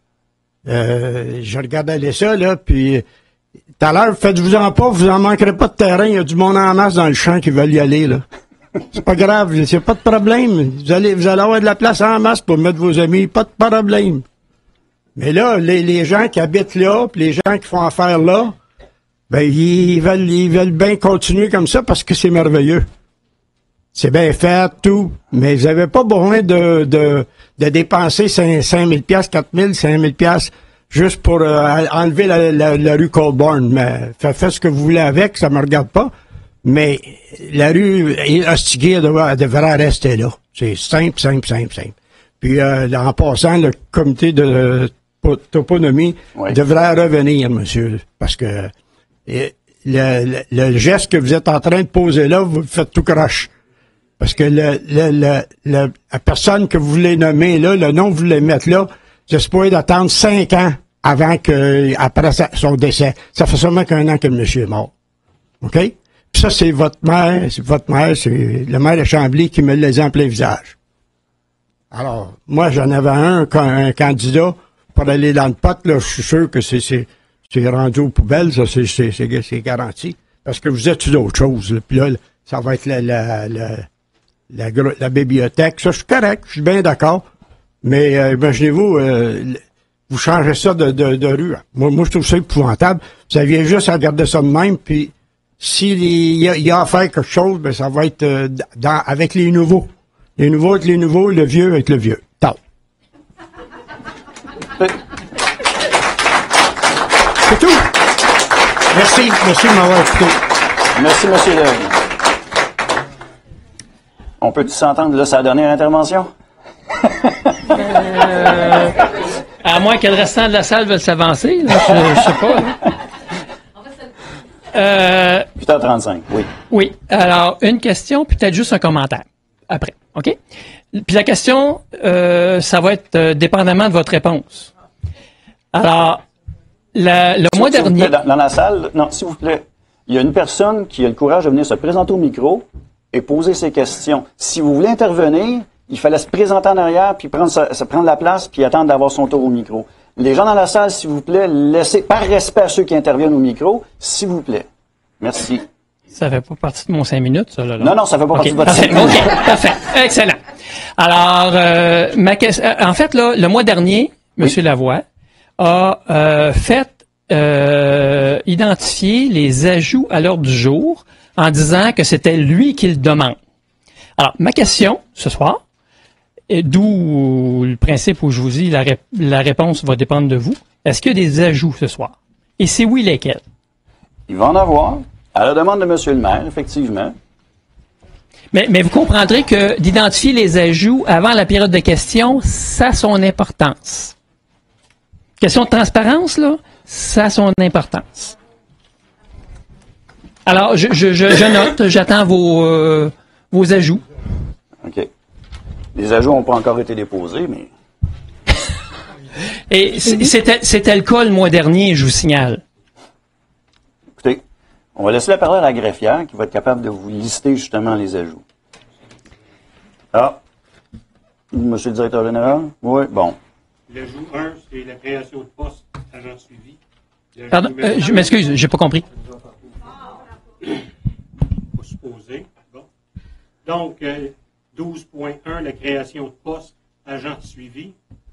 Je regardais ça, là, puis tout à l'heure, faites-vous-en pas, vous en manquerez pas de terrain. Il y a du monde en masse dans le champ qui veulent y aller, là. C'est pas grave, c'est pas de problème. Vous allez avoir de la place en masse pour mettre vos amis, pas de problème. Mais là, les gens qui habitent là, puis les gens qui font affaire là, ben, ils veulent bien continuer comme ça parce que c'est merveilleux. C'est bien fait, tout. Mais vous n'avez pas besoin de dépenser 5000 piastres, 4000, 5000 piastres juste pour enlever la rue Colborne. Mais faites ce que vous voulez avec, ça me regarde pas. Mais la rue Ostigui devrait rester là. C'est simple. Puis en passant, le comité de toponymie devrait revenir, monsieur, parce que le geste que vous êtes en train de poser là, vous faites tout croche. Parce que la personne que vous voulez nommer là, le nom que vous voulez mettre là, c'est supposé d'attendre 5 ans après son décès. Ça fait seulement qu'1 an que le monsieur est mort. OK? Puis ça, c'est votre maire, c'est le maire de Chambly qui me l'a en plein visage. Alors, moi, j'en avais un candidat pour aller dans le pot, là, je suis sûr que c'est rendu aux poubelles, ça, c'est garanti. Parce que vous êtes sur d'autres choses, là. Puis là, ça va être la bibliothèque. Ça, je suis correct, je suis bien d'accord. Mais imaginez-vous, vous changez ça de rue. Moi, je trouve ça épouvantable. Vous aviez juste à regarder ça de même, puis s'il y a à faire quelque chose, ben ça va être avec les nouveaux. Les nouveaux avec les nouveaux, le vieux avec le vieux. Tant. C'est tout. Merci de m'avoir écouté. Merci, monsieur. On peut-tu s'entendre, là, sa dernière intervention? À moins que le restant de la salle veuille s'avancer, là, je sais pas. Là. 8h35, oui. Oui. Alors, une question, puis peut-être juste un commentaire après. OK? Puis la question, ça va être dépendamment de votre réponse. Alors, le mois dernier... Vous plaît, dans la salle, non, s'il vous plaît, il y a une personne qui a le courage de venir se présenter au micro et poser ses questions. Si vous voulez intervenir, il fallait se présenter en arrière, puis prendre la place, puis attendre d'avoir son tour au micro. Les gens dans la salle, s'il vous plaît, laissez, par respect à ceux qui interviennent au micro, s'il vous plaît. Merci. Ça fait pas partie de mon 5 minutes, ça, là? Non, ça fait pas partie de votre 5 minutes. OK, parfait. Excellent. Alors, en fait, là, le mois dernier, M. Lavoie a identifié les ajouts à l'ordre du jour en disant que c'était lui qui le demande. Alors, ma question, ce soir, d'où le principe où je vous dis la réponse va dépendre de vous. Est-ce qu'il y a des ajouts ce soir? Et si oui, lesquels? Il va en avoir. À la demande de M. le maire, effectivement. Mais vous comprendrez que d'identifier les ajouts avant la période de questions, ça a son importance. Question de transparence, là, ça a son importance. Alors, je note, j'attends vos ajouts. OK. Les ajouts n'ont pas encore été déposés, mais... Et c'était le cas le mois dernier, je vous signale. Écoutez, on va laisser la parole à la greffière qui va être capable de vous lister justement les ajouts. Ah, monsieur le directeur général? Oui, bon. L'ajout 1, c'est la création de poste agent de suivi. Pardon, je m'excuse, j'ai pas compris. Pas supposé. Bon. Donc, 12.1, la création de poste agent de suivi.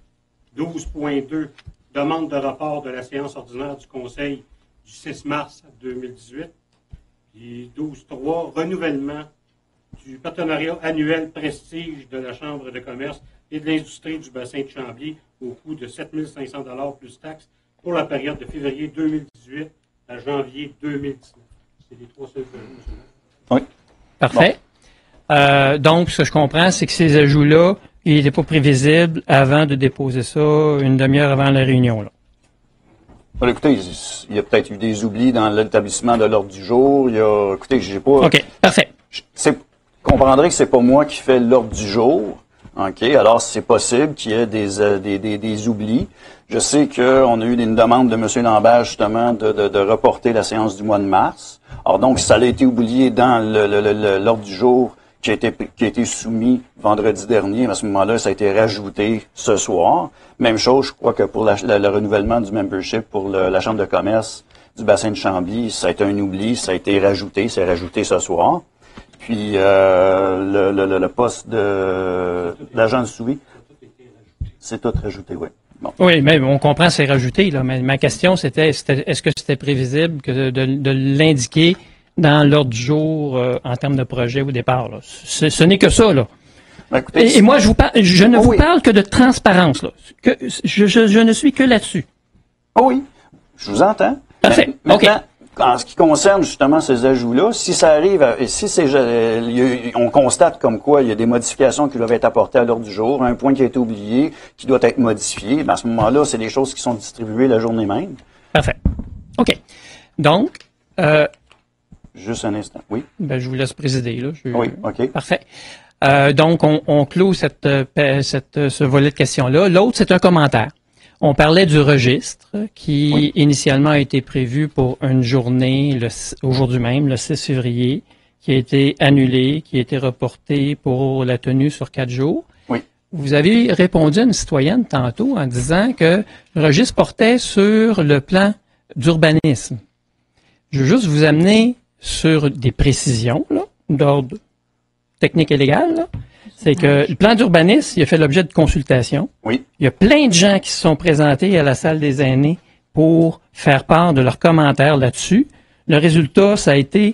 12.2, demande de rapport de la séance ordinaire du Conseil du 6 mars 2018. Puis 12.3, renouvellement du partenariat annuel prestige de la Chambre de commerce et de l'industrie du bassin de Chambly au coût de 7 500 $ plus taxes pour la période de février 2018 à janvier 2019. C'est les trois seuls ajouts, monsieur. Oui. Parfait. Bon. Donc, ce que je comprends, c'est que ces ajouts-là, il n'était pas prévisible avant de déposer ça une demi-heure avant la réunion, là. Bon, écoutez, il y a peut-être eu des oublis dans l'établissement de l'ordre du jour. Écoutez, j'ai pas... OK, parfait. Comprendrez que c'est pas moi qui fais l'ordre du jour. OK, alors c'est possible qu'il y ait des oublis. Je sais qu'on a eu une demande de M. Lambert, justement, de reporter la séance du mois de mars. Alors donc, ça a été oublié dans l'ordre du jour qui a été soumis vendredi dernier. À ce moment-là, ça a été rajouté ce soir. Même chose, je crois que pour le renouvellement du membership pour la Chambre de commerce du bassin de Chambly, ça a été un oubli, ça a été rajouté, c'est rajouté ce soir. Puis le poste d'agent de suivi, c'est tout rajouté, oui. Bon. Oui, mais on comprend c'est rajouté, là. Mais ma question, c'était est-ce que c'était prévisible de l'indiquer dans l'ordre du jour en termes de projet au départ, là? Ce n'est que ça, là. Ben, écoutez, et moi, je ne vous parle que de transparence, là. Je ne suis que là-dessus. Oh oui, je vous entends. Parfait. OK. En ce qui concerne justement ces ajouts-là, si ça arrive, on constate comme quoi il y a des modifications qui doivent être apportées à l'ordre du jour, un point qui a été oublié, qui doit être modifié, ben à ce moment-là, c'est des choses qui sont distribuées la journée même. Parfait. OK. Donc, juste un instant, oui. Ben, je vous laisse présider, là. Oui, OK. Parfait. Donc, on clôt ce volet de questions-là. L'autre, c'est un commentaire. On parlait du registre qui, initialement, a été prévu pour une journée, aujourd'hui même, le 6 février, qui a été annulé, qui a été reporté pour la tenue sur 4 jours. Oui. Vous avez répondu à une citoyenne tantôt en disant que le registre portait sur le plan d'urbanisme. Je veux juste vous amener sur des précisions, là, d'ordre technique et légal, là. C'est que le plan d'urbanisme, il a fait l'objet de consultations. Oui. Il y a plein de gens qui se sont présentés à la salle des aînés pour faire part de leurs commentaires là-dessus. Le résultat, ça a été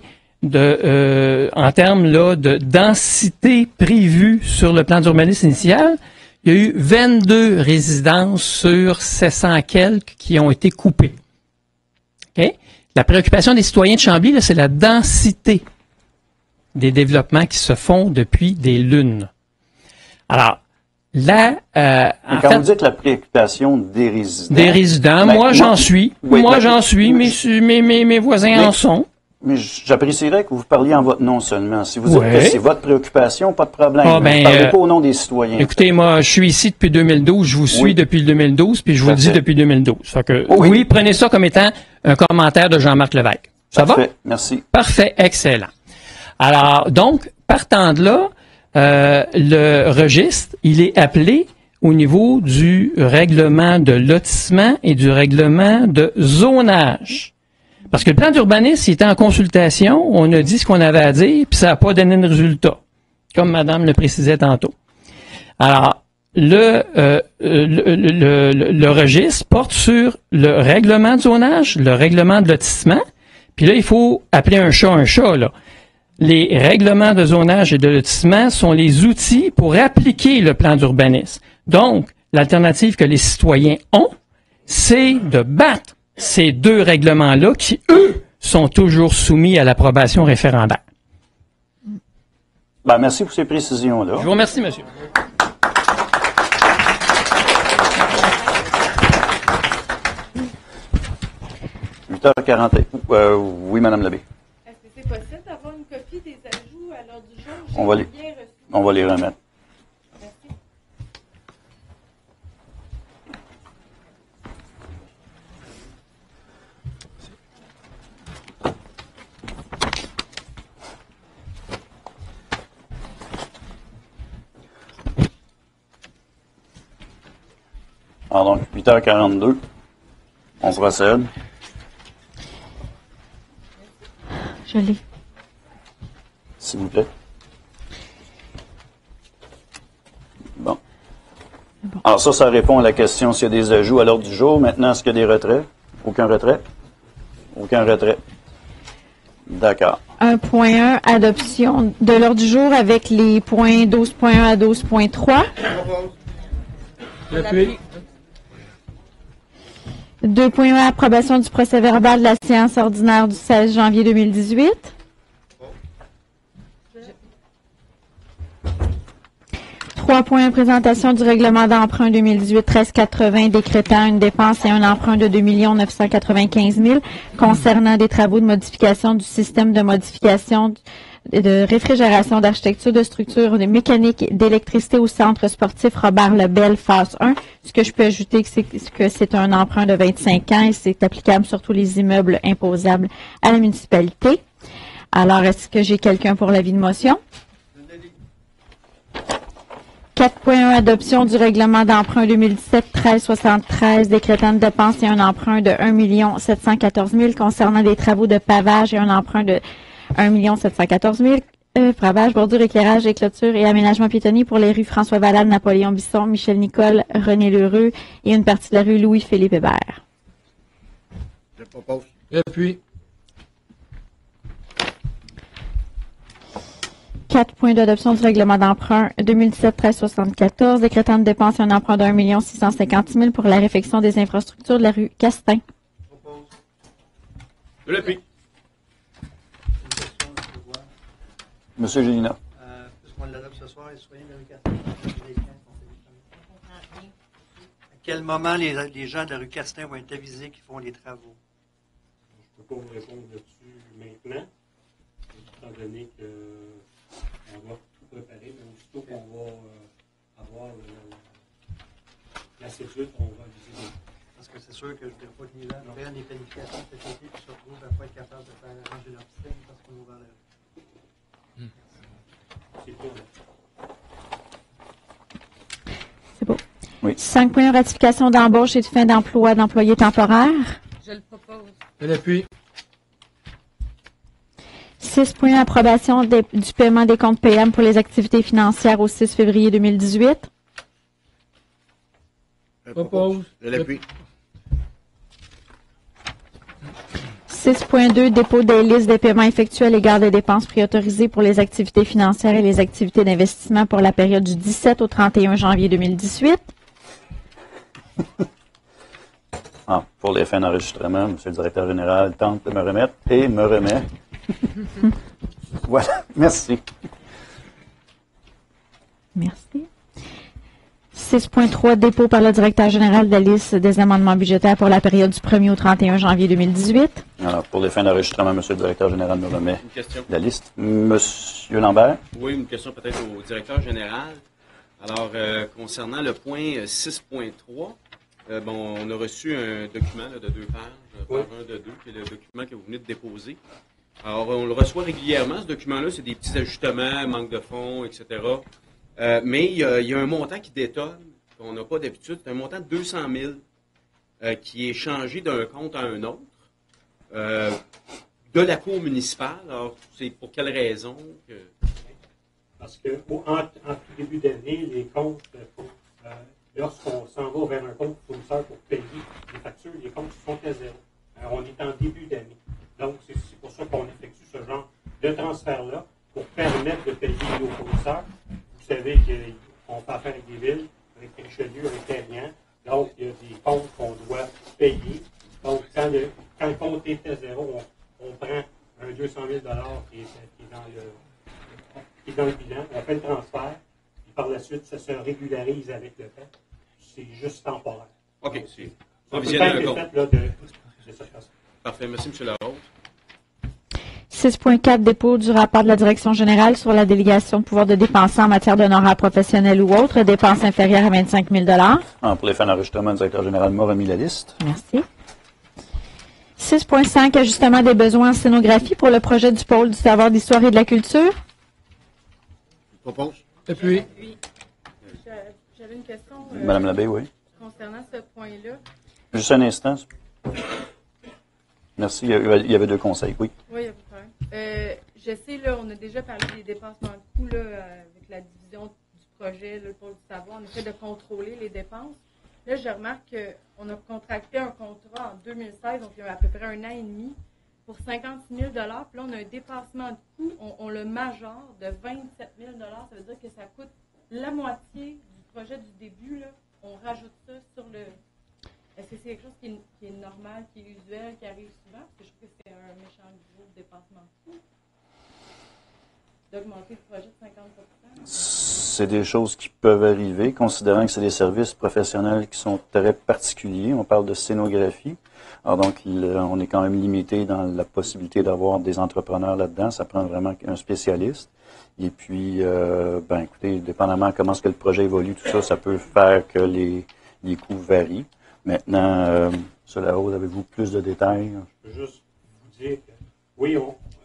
en termes là de densité prévue sur le plan d'urbanisme initial, il y a eu 22 résidences sur 700 quelques qui ont été coupées. Okay? La préoccupation des citoyens de Chambly, là, c'est la densité des développements qui se font depuis des lunes. Alors, là... quand vous dites la préoccupation des résidents... Des résidents, ben, moi j'en suis. Oui, moi j'en suis, mes voisins en sont. Mais j'apprécierais que vous parliez en votre nom seulement. Si vous dites que c'est votre préoccupation, pas de problème. Ah, ben, vous ne parlez pas au nom des citoyens. Écoutez, moi, je suis ici depuis 2012, je vous suis depuis le 2012, puis je vous le dis depuis 2012. Fait que, oui, prenez ça comme étant un commentaire de Jean-Marc Lévesque. Ça va? Merci. Parfait, excellent. Alors, donc, partant de là, le registre, il est appelé au niveau du règlement de lotissement et du règlement de zonage. Parce que le plan d'urbanisme, il était en consultation, on a dit ce qu'on avait à dire, puis ça n'a pas donné de résultat, comme madame le précisait tantôt. Alors, le registre porte sur le règlement de zonage, le règlement de lotissement, puis là, il faut appeler un chat, là. Les règlements de zonage et de lotissement sont les outils pour appliquer le plan d'urbanisme. Donc, l'alternative que les citoyens ont, c'est de battre ces deux règlements-là qui, eux, sont toujours soumis à l'approbation référendaire. Ben, merci pour ces précisions-là. Je vous remercie, monsieur. – 8h40. Oui, madame Labbé. Est-ce que c'est possible d'avoir une copie des ajouts à l'ordre du jour? On va les remettre. Merci. Alors, donc, 8h42, on procède. Je l'ai. S'il vous plaît. Bon. Alors ça répond à la question s'il y a des ajouts à l'ordre du jour. Maintenant, est-ce qu'il y a des retraits? Aucun retrait? Aucun retrait. D'accord. 1.1, adoption de l'ordre du jour avec les points 12.1 à 12.3. L'appui. 2.1, approbation du procès-verbal de la séance ordinaire du 16 janvier 2018. 3.1, présentation du règlement d'emprunt 2018-1380 décrétant une dépense et un emprunt de 2 995 000 concernant des travaux de modification du système de modification de réfrigération, d'architecture, de structure, de mécanique, d'électricité au centre sportif Robert Lebel, phase 1. Ce que je peux ajouter, c'est que c'est un emprunt de 25 ans et c'est applicable sur tous les immeubles imposables à la municipalité. Alors, est-ce que j'ai quelqu'un pour l'avis de motion? 4.1, adoption du règlement d'emprunt 2017-1373 décrétant une dépense et un emprunt de 1 714 000 concernant des travaux de pavage et un emprunt de 1 714 000 pavage, bordure, éclairage et clôture et aménagement piétonnier pour les rues François Valade, Napoléon Bisson, Michel Nicole, René Lheureux et une partie de la rue Louis-Philippe Hébert. Je propose. Appui. 4 points d'adoption du règlement d'emprunt 2017-1374, décrétant une dépense et un emprunt de 1 650 000 pour la réfection des infrastructures de la rue Castin. L'appui. Monsieur Gélina. Puisqu'on l'adopte ce soir, les citoyens de la rue Castin. À quel moment les gens de la rue Castin vont être avisés qu'ils font les travaux? Je ne peux pas vous répondre là-dessus maintenant, étant donné que on va tout préparer, mais aussitôt qu'on va avoir la cédule, on va viser. Parce que c'est sûr que je ne voudrais pas que les gens prennent des planifications cet été et se retrouvent à ne pas être capables de faire arranger leur système parce qu'on ouvre la rue. C'est tout. C'est beau. Oui. 5 points, ratification d'embauche et de fin d'emploi d'employés temporaires. Je le propose. L'appui. 6 points, approbation du paiement des comptes payables pour les activités financières au 6 février 2018. Propose. L'appui. 6.2, dépôt des listes des paiements effectués à l'égard des dépenses préautorisées pour les activités financières et les activités d'investissement pour la période du 17 au 31 janvier 2018. Pour les fins d'enregistrement, M. le directeur général tente de me remettre et me remet. Voilà, merci. Merci. 6.3, dépôt par le directeur général de la liste des amendements budgétaires pour la période du 1er au 31 janvier 2018. Alors, pour les fins d'enregistrement, M. le directeur général me remet Une question. la liste. Monsieur Lambert? Oui, une question peut-être au directeur général. Alors, concernant le point 6.3, on a reçu un document là, de 2 pages, Oui. par 1 de 2, qui est le document que vous venez de déposer. Alors, on le reçoit régulièrement, ce document-là, c'est des petits ajustements, manque de fonds, etc. Mais il y a un montant qui détonne, qu'on n'a pas d'habitude, c'est un montant de 200 000 qui est changé d'un compte à un autre de la cour municipale. Alors, c'est pour quelle raison? Parce qu'en tout début d'année, les comptes, lorsqu'on s'en va vers un compte fournisseur pour payer les factures, les comptes sont à zéro. Alors, on est en début d'année. Donc, c'est pour ça qu'on effectue ce genre de transfert-là pour permettre de payer nos fournisseurs. Vous savez qu'on fait affaire avec des villes, avec Richelieu, avec Terrien. Donc, il y a des comptes qu'on doit payer. Donc, quand le compte est à zéro, on prend un 200 000 qui est dans le bilan, on fait le transfert, et par la suite, ça se régularise avec le temps. C'est juste temporaire. OK, c'est un provisionnel peu compte. fait là, de cette façon. Parfait, merci, M. Larose. 6.4, dépôt du rapport de la direction générale sur la délégation de pouvoir de dépenser en matière d'honoraires professionnels ou autres, dépenses inférieures à 25 000 Pour les fins d'enregistrement, le directeur général m'a remis la liste. Merci. 6.5, ajustement des besoins en scénographie pour le projet du pôle du savoir d'histoire et de la culture. Propose. Appui. J'avais une question. Madame Labbé, oui. concernant ce point-là. Juste un instant. Merci. Il y avait 2 conseils, oui. Oui, il y a pas de problème. Je sais, là, on a déjà parlé des dépassements de coûts, là, avec la division du projet, là, pour le savoir. On essaie de contrôler les dépenses. Là, je remarque qu'on a contracté un contrat en 2016, donc il y a à peu près 1 an et demi, pour 56 000 $. Puis là, on a un dépassement de coûts. On le majore de 27 000 $. Ça veut dire que ça coûte la moitié du projet du début. Là. On rajoute ça sur le... Est-ce que c'est quelque chose qui est normal, qui est usuel, qui arrive souvent? Parce que je trouve que c'est un méchant gros dépassement de coûts. D'augmenter le projet de 50 %. C'est des choses qui peuvent arriver, considérant que c'est des services professionnels qui sont très particuliers. On parle de scénographie. Alors donc, on est quand même limité dans la possibilité d'avoir des entrepreneurs là-dedans. Ça prend vraiment un spécialiste. Et puis, écoutez, dépendamment de comment est-ce que le projet évolue, tout ça, ça peut faire que les coûts varient. Maintenant, sur la Rose, avez-vous plus de détails? Je peux juste vous dire que, oui,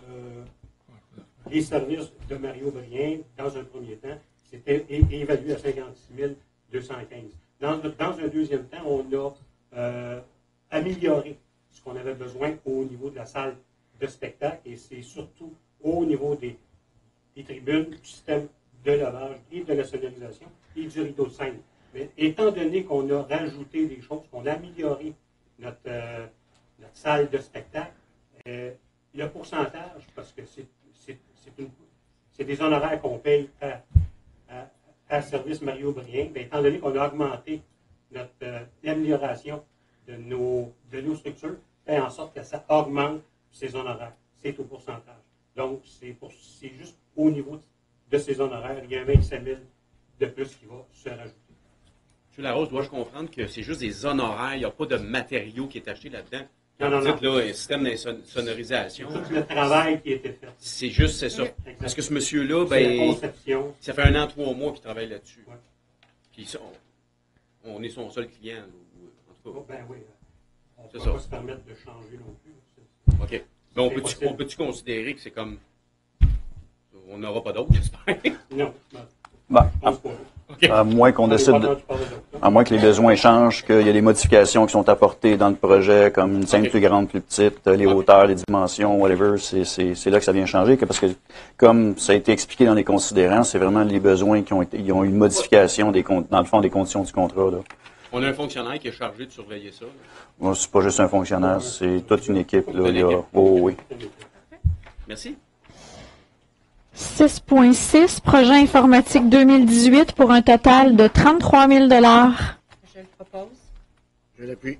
les services de Mario Brien, dans un premier temps, c'était évalué à 56 215. Dans un deuxième temps, on a amélioré ce qu'on avait besoin au niveau de la salle de spectacle, et c'est surtout au niveau des tribunes, du système de lavage et de la sonorisation et du rideau de scène. Mais étant donné qu'on a rajouté des choses, qu'on a amélioré notre salle de spectacle, le pourcentage, parce que c'est des honoraires qu'on paye à Service Mario Brien, étant donné qu'on a augmenté l'amélioration de nos structures, fait en sorte que ça augmente ces honoraires. C'est au pourcentage. Donc, c'est juste au niveau de ces honoraires, il y a 27 000 de plus qui va se rajouter. M. Larose, dois-je comprendre que c'est juste des honoraires, il n'y a pas de matériaux qui est acheté là-dedans? Non. Vous dites, là, un système de sonorisation. Tout le travail qui a été fait. C'est juste, ça. Parce que ce monsieur-là, ça fait 1 an, 3 mois qu'il travaille là-dessus. Ouais. Puis on est son seul client. En tout cas. Oui. On ne peut pas se permettre de changer non plus. OK. Mais on peut-tu considérer que c'est comme... On n'aura pas d'autres, j'espère? Non. À moins qu'on décide à moins que les besoins changent, qu'il y a des modifications qui sont apportées dans le projet, comme une scène plus grande, plus petite, les hauteurs, les dimensions, whatever, c'est là que ça vient changer. Parce que, comme ça a été expliqué dans les considérants, c'est vraiment les besoins qui ont eu une modification dans le fond des conditions du contrat. Là. On a un fonctionnaire qui est chargé de surveiller ça. Bon, c'est pas juste un fonctionnaire, c'est toute une équipe. Là, oui. Merci. 6.6, projet informatique 2018 pour un total de 33 000 $. Je le propose. Je l'appuie.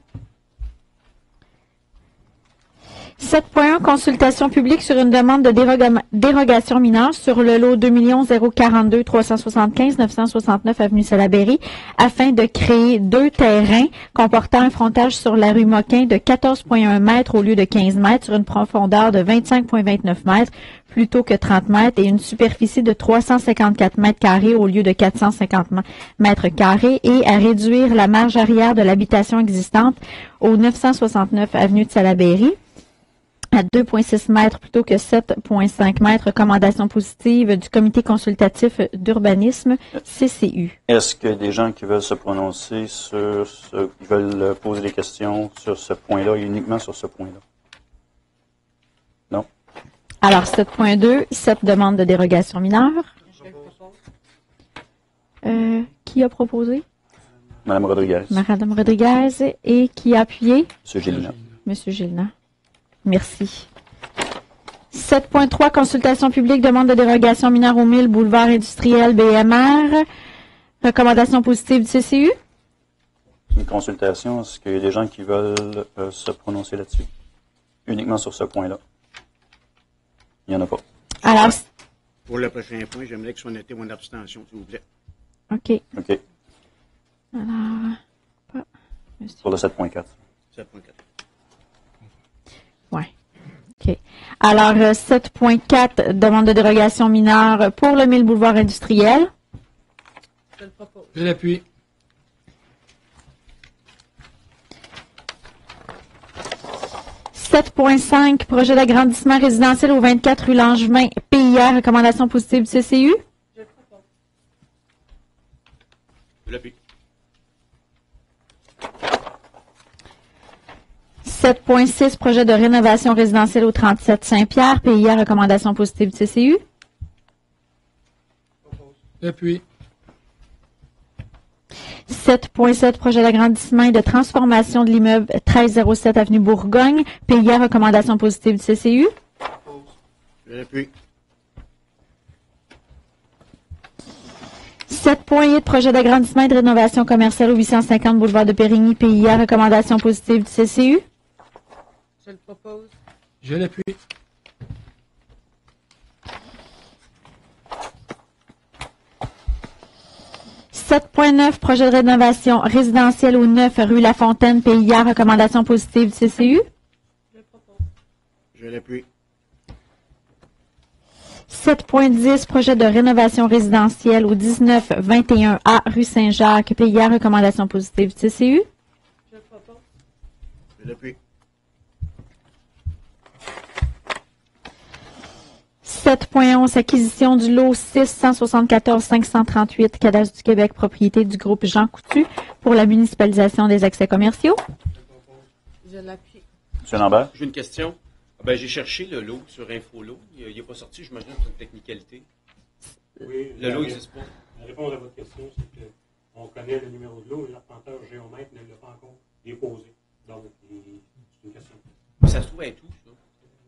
7.1, consultation publique sur une demande de dérogation mineure sur le lot 2 042 375 969 avenue Salaberry afin de créer 2 terrains comportant un frontage sur la rue Moquin de 14,1 mètres au lieu de 15 mètres sur une profondeur de 25,29 mètres plutôt que 30 mètres et une superficie de 354 mètres carrés au lieu de 450 mètres carrés et à réduire la marge arrière de l'habitation existante au 969 avenue de Salaberry à 2,6 mètres plutôt que 7,5 mètres, recommandation positive du comité consultatif d'urbanisme, CCU. Est-ce que des gens qui veulent se prononcer qui veulent poser des questions sur ce point-là, uniquement sur ce point-là? Non? Alors, 7.2, cette demande de dérogation mineure. Qui a proposé? Madame Rodriguez. Madame Rodriguez. Et qui a appuyé? Monsieur Gélina. Monsieur Gélina. Merci. 7.3, consultation publique, demande de dérogation mineure au 1000 boulevard industriel BMR. Recommandation positive du CCU? Une consultation, est-ce qu'il y a des gens qui veulent se prononcer là-dessus? Uniquement sur ce point-là. Il n'y en a pas. Alors, pour le prochain point, j'aimerais que soit noté mon abstention, s'il vous plaît. OK. Alors, sur le 7.4. 7.4. Oui. OK. Alors, 7.4, demande de dérogation mineure pour le 1000 boulevard industriel. Je le propose. Je l'appuie. « 7.5, projet d'agrandissement résidentiel au 24 rue Langevin, PIR, recommandation positive du CCU. Je le propose. Je l'appuie. 7.6, projet de rénovation résidentielle au 37 Saint-Pierre, PIA, recommandation positive du CCU. Appui. 7.7, projet d'agrandissement et de transformation de l'immeuble 1307 avenue Bourgogne, PIA, recommandation positive du CCU. Appui. 7.8, projet d'agrandissement et de rénovation commerciale au 850 boulevard de Périgny, PIA, recommandation positive du CCU. Je le propose. Je l'appuie. 7.9, projet de rénovation résidentielle au 9 rue La Fontaine, PIA, recommandation positive du CCU. Je le propose. Je l'appuie. 7.10, projet de rénovation résidentielle au 19-21A rue Saint-Jacques, PIA, recommandation positive du CCU. Je le propose. Je l'appuie. 7.11, acquisition du lot 674 538, Cadastre du Québec, propriété du groupe Jean Coutu pour la municipalisation des accès commerciaux. Je l'appuie. M. Lambert? J'ai une question. Ben, j'ai cherché le lot sur InfoLot. Il n'est pas sorti, j'imagine que c'est une technicalité. Oui, Le lot n'existe pas. La réponse à votre question, c'est qu'on connaît le numéro de lot et l'arpenteur géomètre ne l'a pas encore déposé. Donc, c'est une question. Ça se trouve à tout, ça.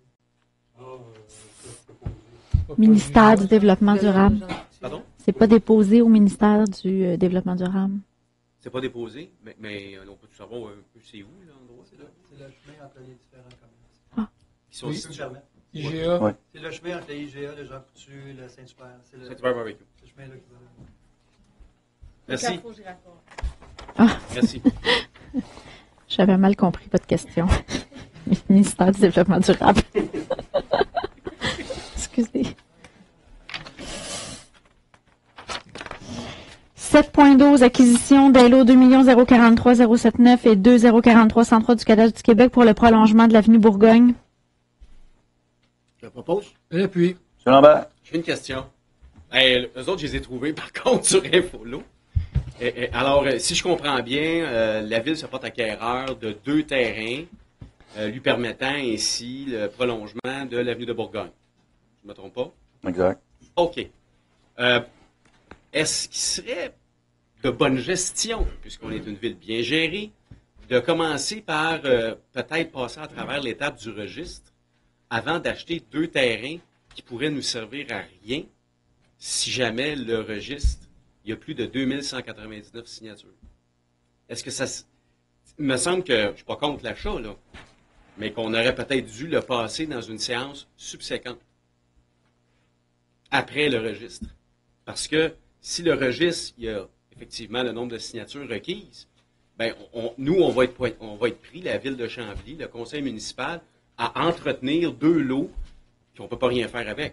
Ministère du Développement durable. Pardon? C'est pas déposé au ministère du Développement durable. C'est pas déposé, mais on peut tout savoir un peu c'est où l'endroit. C'est le chemin entre les différents commerces. Ah. Qui sont Oui, situés. si tu me permets. IGA. Oui. C'est le chemin entre les IGA, le Jean Coutu, le Saint-Hubert. C'est le Saint-Hubert Barbecue. ce chemin-là qui va. Merci. Carrefour Girard. Ah. Merci. J'avais mal compris votre question. Ministère du Développement durable. Excusez. 7.12, acquisition des lots 2 043 079 et 2 043 103 du Cadastre du Québec pour le prolongement de l'avenue Bourgogne. Je le propose. Appui. M. Lambert? J'ai une question. Eux autres, je les ai trouvés, par contre, sur InfoLot. Alors, si je comprends bien, la Ville se porte acquéreur de 2 terrains, lui permettant ainsi le prolongement de l'avenue de Bourgogne. Je ne me trompe pas? Exact. OK. Est-ce qu'il serait de bonne gestion, puisqu'on est une ville bien gérée, de commencer par peut-être passer à travers l'étape du registre avant d'acheter 2 terrains qui pourraient nous servir à rien si jamais le registre, il y a plus de 2199 signatures? Est-ce que ça... Il me semble que, je ne suis pas contre l'achat, là, mais qu'on aurait peut-être dû le passer dans une séance subséquente, après le registre. Parce que si le registre, il y a effectivement le nombre de signatures requises, ben nous, on va être pris, la Ville de Chambly, le conseil municipal, à entretenir 2 lots qu'on ne peut pas rien faire avec.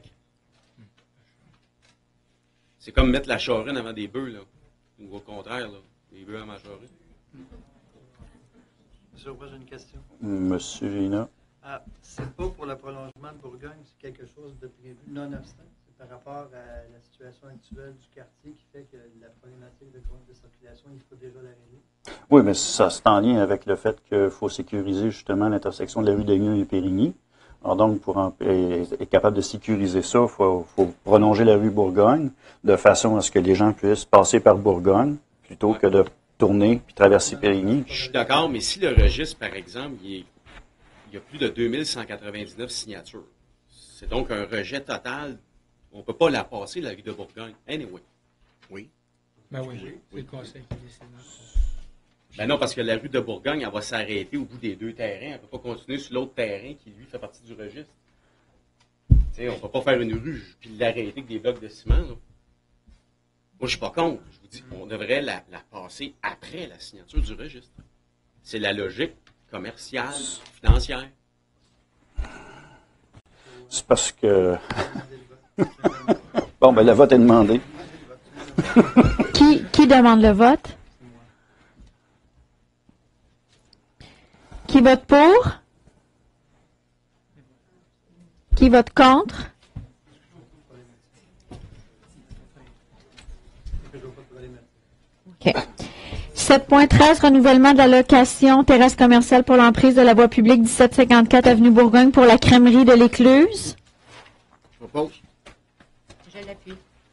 C'est comme mettre la charrue avant des bœufs, là. Ou au contraire, là, les bœufs avant la charrue. Monsieur Roy, j'ai une question. Monsieur Géna? C'est pas pour le prolongement de Bourgogne, c'est quelque chose de prévu, nonobstant. C'est par rapport à la situation actuelle du quartier qui fait que la problématique de grande circulation, il faut déjà la régler. Oui, mais ça c'est en lien avec le fait qu'il faut sécuriser justement l'intersection de la rue d'Aigneux et Périgny. Alors donc, pour être capable de sécuriser ça, il faut prolonger la rue Bourgogne de façon à ce que les gens puissent passer par Bourgogne plutôt que de tourner puis traverser Périgny. Je suis d'accord, mais si le registre, par exemple, il y a plus de 2199 signatures, c'est donc un rejet total. On ne peut pas la passer, la rue de Bourgogne. Anyway. Oui. Ben oui, c'est le conseil qui décide. Ben non, parce que la rue de Bourgogne, elle va s'arrêter au bout des 2 terrains. Elle ne peut pas continuer sur l'autre terrain qui, lui, fait partie du registre. T'sais, on ne peut pas faire une rue puis l'arrêter avec des blocs de ciment. Là. Moi, je ne suis pas contre. Je vous dis, on devrait la passer après la signature du registre. C'est la logique commerciale, financière. C'est parce que... Bon, ben le vote est demandé. Qui demande le vote? Qui vote pour? Qui vote contre? OK. 7.13, renouvellement de la location terrasse commerciale pour l'emprise de la voie publique 1754 avenue Bourgogne pour la crèmerie de l'Écluse. Je propose. Je l'appuie.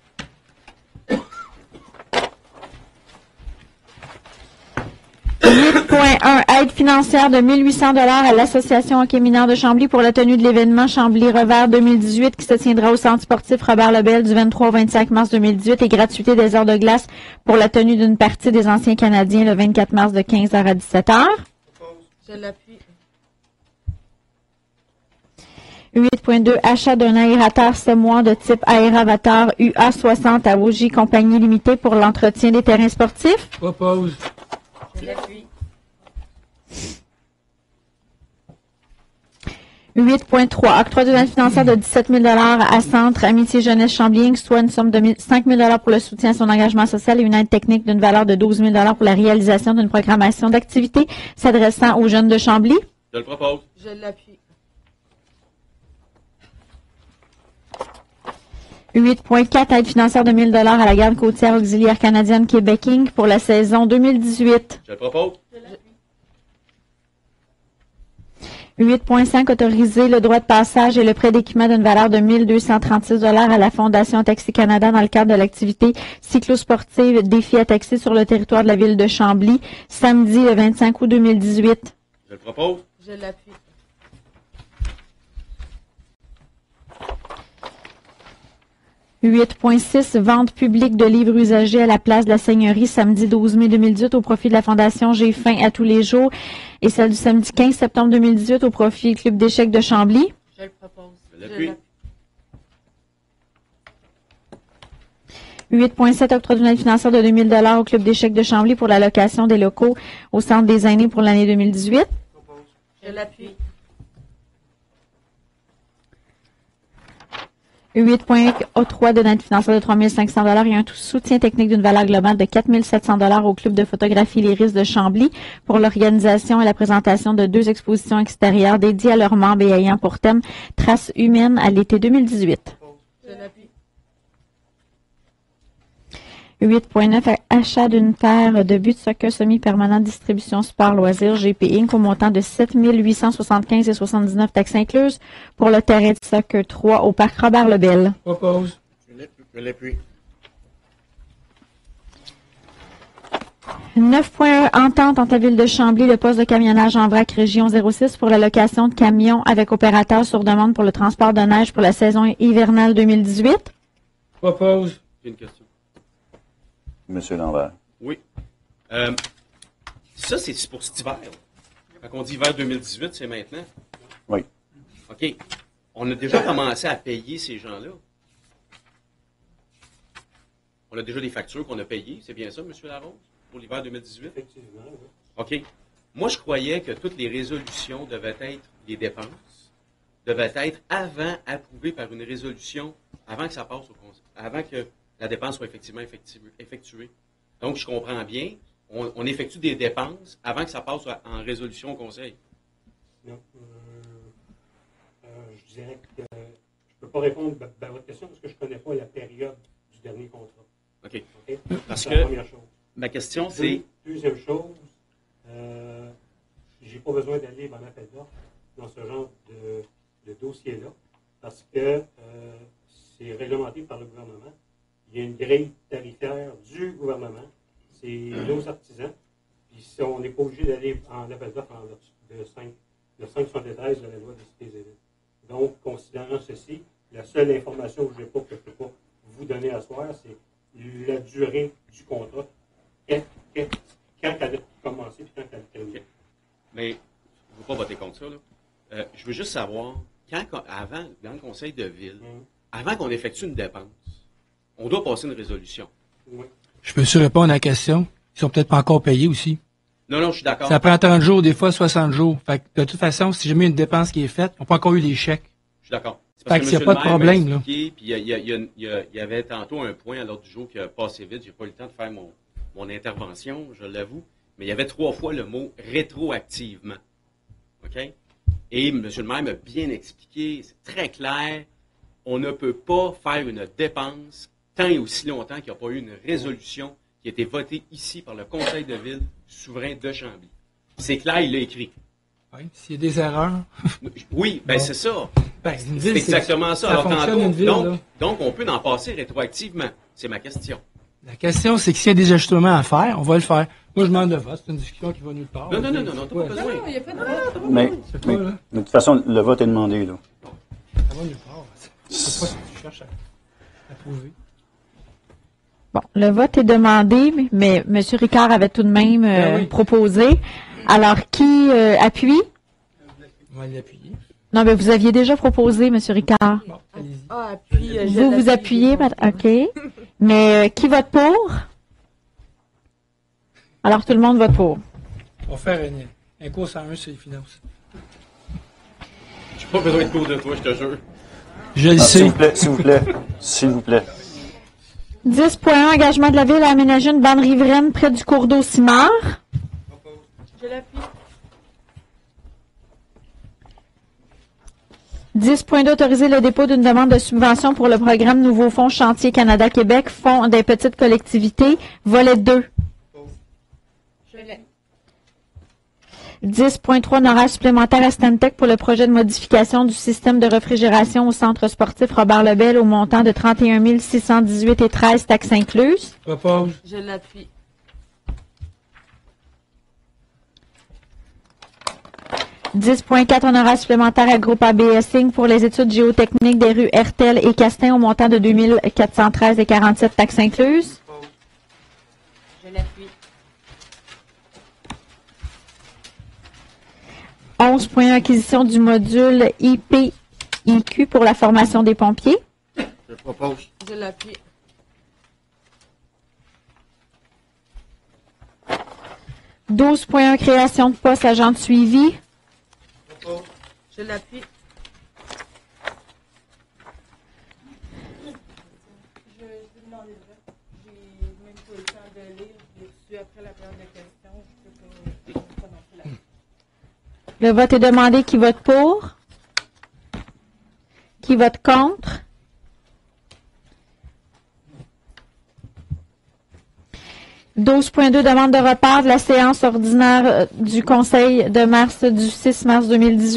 8.1, aide financière de 1800 $ à l'Association hockey mineur de Chambly pour la tenue de l'événement Chambly Revers 2018 qui se tiendra au centre sportif Robert Lebel du 23 au 25 mars 2018 et gratuité des heures de glace pour la tenue d'une partie des anciens Canadiens le 24 mars de 15h à 17h. Je l'appuie. 8.2, achat d'un aérateur semoir de type aéravateur UA60 à Oji Compagnie Limitée pour l'entretien des terrains sportifs. Propose. Je l'appuie. 8.3, octroi d'une aide financière de 17 000 $ à Centre Amitié Jeunesse Chambly, soit une somme de 5 000 $ pour le soutien à son engagement social et une aide technique d'une valeur de 12 000 $ pour la réalisation d'une programmation d'activités s'adressant aux jeunes de Chambly. Je le propose. Je l'appuie. 8.4, aide financière de 1 000 $ à la garde côtière auxiliaire canadienne Québec pour la saison 2018. Je le propose. 8.5, autoriser le droit de passage et le prêt d'équipement d'une valeur de 1 236 $ à la Fondation Taxi Canada dans le cadre de l'activité cyclosportive Défi à taxi sur le territoire de la ville de Chambly, samedi le 25 août 2018. Je le propose. Je l'appuie. 8.6, vente publique de livres usagés à la place de la Seigneurie samedi 12 mai 2018 au profit de la Fondation J'ai faim à tous les jours et celle du samedi 15 septembre 2018 au profit du Club d'échecs de Chambly. Je le propose. Je l'appuie. 8.7, octroi d'une aide financière de 2 000 $ au Club d'échecs de Chambly pour la location des locaux au Centre des aînés pour l'année 2018. Je l'appuie. 8.3 d'une aide financière de 3 500 $ et un soutien technique d'une valeur globale de 4 700 $ au Club de photographie L'Iris de Chambly pour l'organisation et la présentation de 2 expositions extérieures dédiées à leurs membres et ayant pour thème Traces humaines à l'été 2018. Je l'appuie. 8.9, achat d'une paire de buts de soccer semi-permanent distribution sport loisirs GP Inc. au montant de 7 875,79 taxes incluses pour le terrain de soccer 3 au parc Robert Lebel. Propose. Je l'appuie. 9.1, entente entre la ville de Chambly, le poste de camionnage en vrac région 06 pour la location de camions avec opérateur sur demande pour le transport de neige pour la saison hivernale 2018. Propose. J'ai une question. Monsieur Lambert. Oui. Ça, c'est pour cet hiver. Quand on dit hiver 2018, c'est maintenant. Oui. OK. On a déjà commencé à payer ces gens-là. On a déjà des factures qu'on a payées. C'est bien ça, M. Larose, pour l'hiver 2018? Effectivement, oui. OK. Moi, je croyais que toutes les résolutions devaient être, les dépenses, devaient être avant approuvées par une résolution, avant que ça passe au conseil, avant que la dépense soit effectivement effectuée. Donc, je comprends bien, on effectue des dépenses avant que ça passe en résolution au conseil. Non. Je dirais que je ne peux pas répondre à votre question parce que je ne connais pas la période du dernier contrat. OK. Okay? Parce C'est que la première chose. ma question, c'est... Deuxième chose, j'ai pas besoin d'aller en appel d'offres dans ce genre de dossier-là parce que c'est réglementé par le gouvernement. Il y a une grille tarifaire du gouvernement. C'est nos artisans. Puis si on n'est pas obligé d'aller en appel d'offres en vertu de 573 de la loi des cités élites. Donc, considérant ceci, la seule information que je n'ai pas, que je ne peux pas vous donner à ce soir, c'est la durée du contrat. Quand elle a commencé et quand elle a terminé. Okay. Mais je ne veux pas voter contre ça. Là. Je veux juste savoir, avant, dans le conseil de ville, avant qu'on effectue une dépense, on doit passer une résolution. Oui. Je peux répondre à la question. Ils sont peut-être pas encore payés aussi. Non, je suis d'accord. Ça prend 30 jours, des fois 60 jours. Fait que, de toute façon, si jamais une dépense qui est faite, on n'a pas encore eu les chèques. Je suis d'accord. Fait que s'il n'y a pas de problème, là. Puis il y avait tantôt un point à l'ordre du jour qui a passé vite. J'ai pas eu le temps de faire mon intervention, je l'avoue. Mais il y avait 3 fois le mot rétroactivement. OK? Et M. le maire m'a bien expliqué, c'est très clair. On ne peut pas faire une dépense tant et aussi longtemps qu'il n'y a pas eu une résolution qui a été voté ici par le Conseil de ville souverain de Chambly. C'est clair, il l'a écrit. Oui, s'il y a des erreurs. Oui, ben c'est ça. Ben, une c'est ville, exactement ça. Ça Alors, fonctionne, tantôt, une ville, là. donc, on peut en passer rétroactivement. C'est ma question. La question, c'est que s'il y a des ajustements à faire, on va le faire. Moi, je demande le vote. C'est une discussion qui va nulle part. Non, t'as pas besoin. Mais de toute façon, le vote est demandé, là. Ça va nulle part. C'est pas ce que tu cherches à prouver. Bon, le vote est demandé, mais M. Ricard avait tout de même proposé. Alors, qui appuie? On va l'appuyer. Non, mais vous aviez déjà proposé, M. Ricard. Bon, allez-y. Vous appuyez, OK. Mais qui vote pour? Alors, tout le monde vote pour. On va faire un cours 101 sur les finances. J'ai pas besoin de cours de toi, je te jure. Je le sais. S'il vous plaît, s'il vous plaît. S'il vous plaît. 10.1, engagement de la ville à aménager une bande riveraine près du cours d'eau Simard. Je l'appuie. 10.2, autoriser le dépôt d'une demande de subvention pour le programme Nouveau Fonds Chantier Canada-Québec, Fonds des petites collectivités, volet 2. Je l'ai. 10.3, honoraire supplémentaire à Stantec pour le projet de modification du système de réfrigération au centre sportif Robert Lebel au montant de 31 618 et 13 taxes incluses. Propose. Je l'appuie. 10.4, honoraire supplémentaire à Groupe ABS Inc. pour les études géotechniques des rues Hertel et Castin au montant de 2 413 et 47 taxes incluses. Je l'appuie. 11.1, acquisition du module IPIQ pour la formation des pompiers. Je propose. Je l'appuie. 12.1, création de poste agent de suivi. Je l'appuie. Je vais demander le vote. J'ai même pas eu le temps de lire. Je l'ai reçu après la période de questions. Je peux pas prononcer la. Le vote est demandé. Qui vote pour? Qui vote contre? « 12.2, demande de report de la séance ordinaire du Conseil de mars du 6 mars 2018. »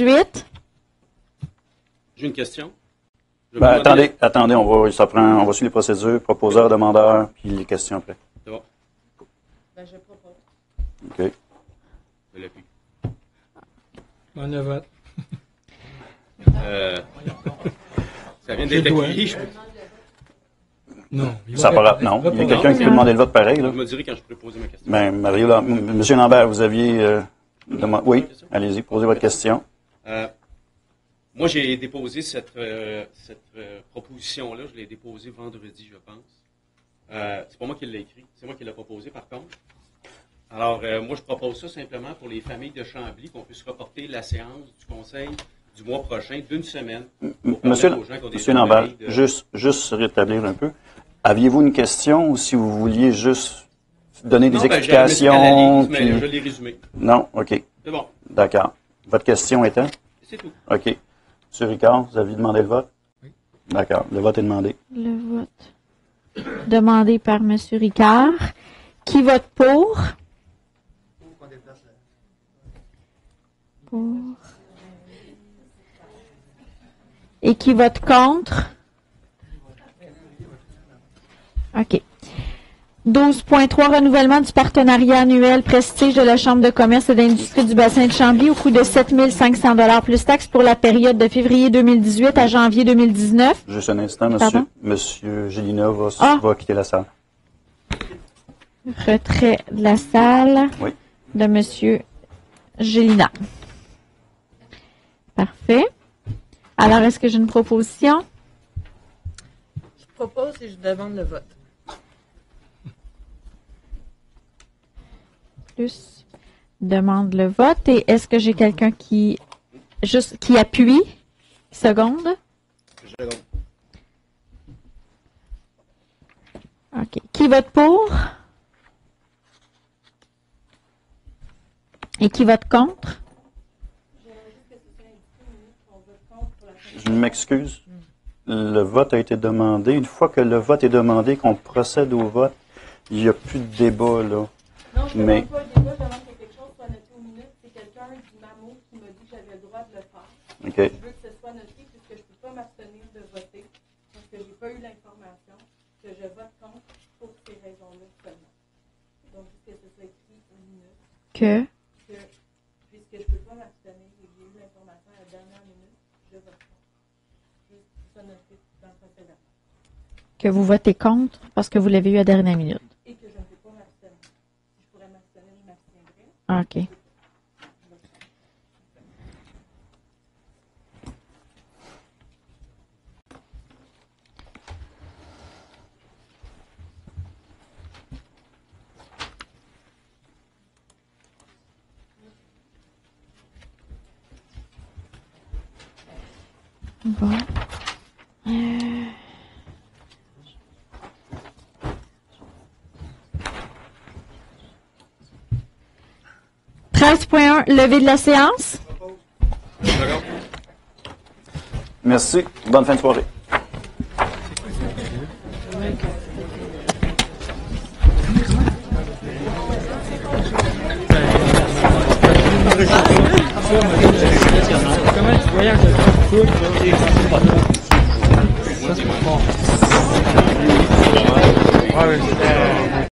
J'ai une question. Attendez, on va suivre les procédures, proposeur, demandeur, puis les questions après. C'est bon. Ben, je propose. OK. Je l'appuie. On le vote. Ça vient d'être appuyé, je peux... Non. Ça non. Il y a quelqu'un qui peut demander le vote pareil, là. Je me dirai quand je pourrai poser ma question. Ben, Monsieur Lambert, vous aviez... Oui, allez-y, posez votre question. Moi, j'ai déposé cette proposition-là. Je l'ai déposée vendredi, je pense. C'est pas moi qui l'ai écrit. C'est moi qui l'ai proposé, par contre. Alors, moi, je propose ça simplement pour les familles de Chambly, qu'on puisse reporter la séance du Conseil du mois prochain d'une semaine. Monsieur Lambert, juste rétablir un peu. Aviez-vous une question ou si vous vouliez juste donner des explications? Mais je l'ai résumé. Non? OK. C'est bon. D'accord. Votre question était? C'est tout. OK. M. Ricard, vous aviez demandé le vote? Oui. D'accord. Le vote est demandé. Le vote demandé par M. Ricard. Qui vote pour? Pour. Et qui vote contre? OK. 12.3, renouvellement du partenariat annuel Prestige de la Chambre de commerce et d'industrie du bassin de Chambly au coût de 7 500 $ plus taxes pour la période de février 2018 à janvier 2019. Juste un instant, Monsieur Gélina va quitter la salle. Retrait de la salle de Monsieur Gélina. Parfait. Alors, est-ce que j'ai une proposition? Je propose et je demande le vote. Plus demande le vote. Et est-ce que j'ai quelqu'un qui appuie? Seconde. OK. Qui vote pour? Et qui vote contre? Je m'excuse. Le vote a été demandé. Une fois que le vote est demandé, qu'on procède au vote, Il n'y a plus de débat, là. Non, je ne demande pas de débat, je demande que quelque chose soit noté aux minutes. C'est quelqu'un du MAMO qui m'a dit que j'avais le droit de le faire. Okay. Je veux que ce soit noté puisque je ne peux pas m'abstenir de voter parce que je n'ai pas eu l'information que je vote contre pour ces raisons-là seulement. Donc, juste que ce soit écrit aux minutes. Puisque je ne peux pas m'abstenir et que j'ai eu l'information à la dernière minute, je vote contre. Juste que ce soit noté dans le procès-verbal. Que vous votez contre parce que vous l'avez eu à la dernière minute. Et que je ne peux pas m'abstenir. Si je pourrais m'abstenir, je m'abstiendrais. OK. Bon. 13.1, levée de la séance. Merci. Bonne fin de soirée. Comment tu voyages de ouais,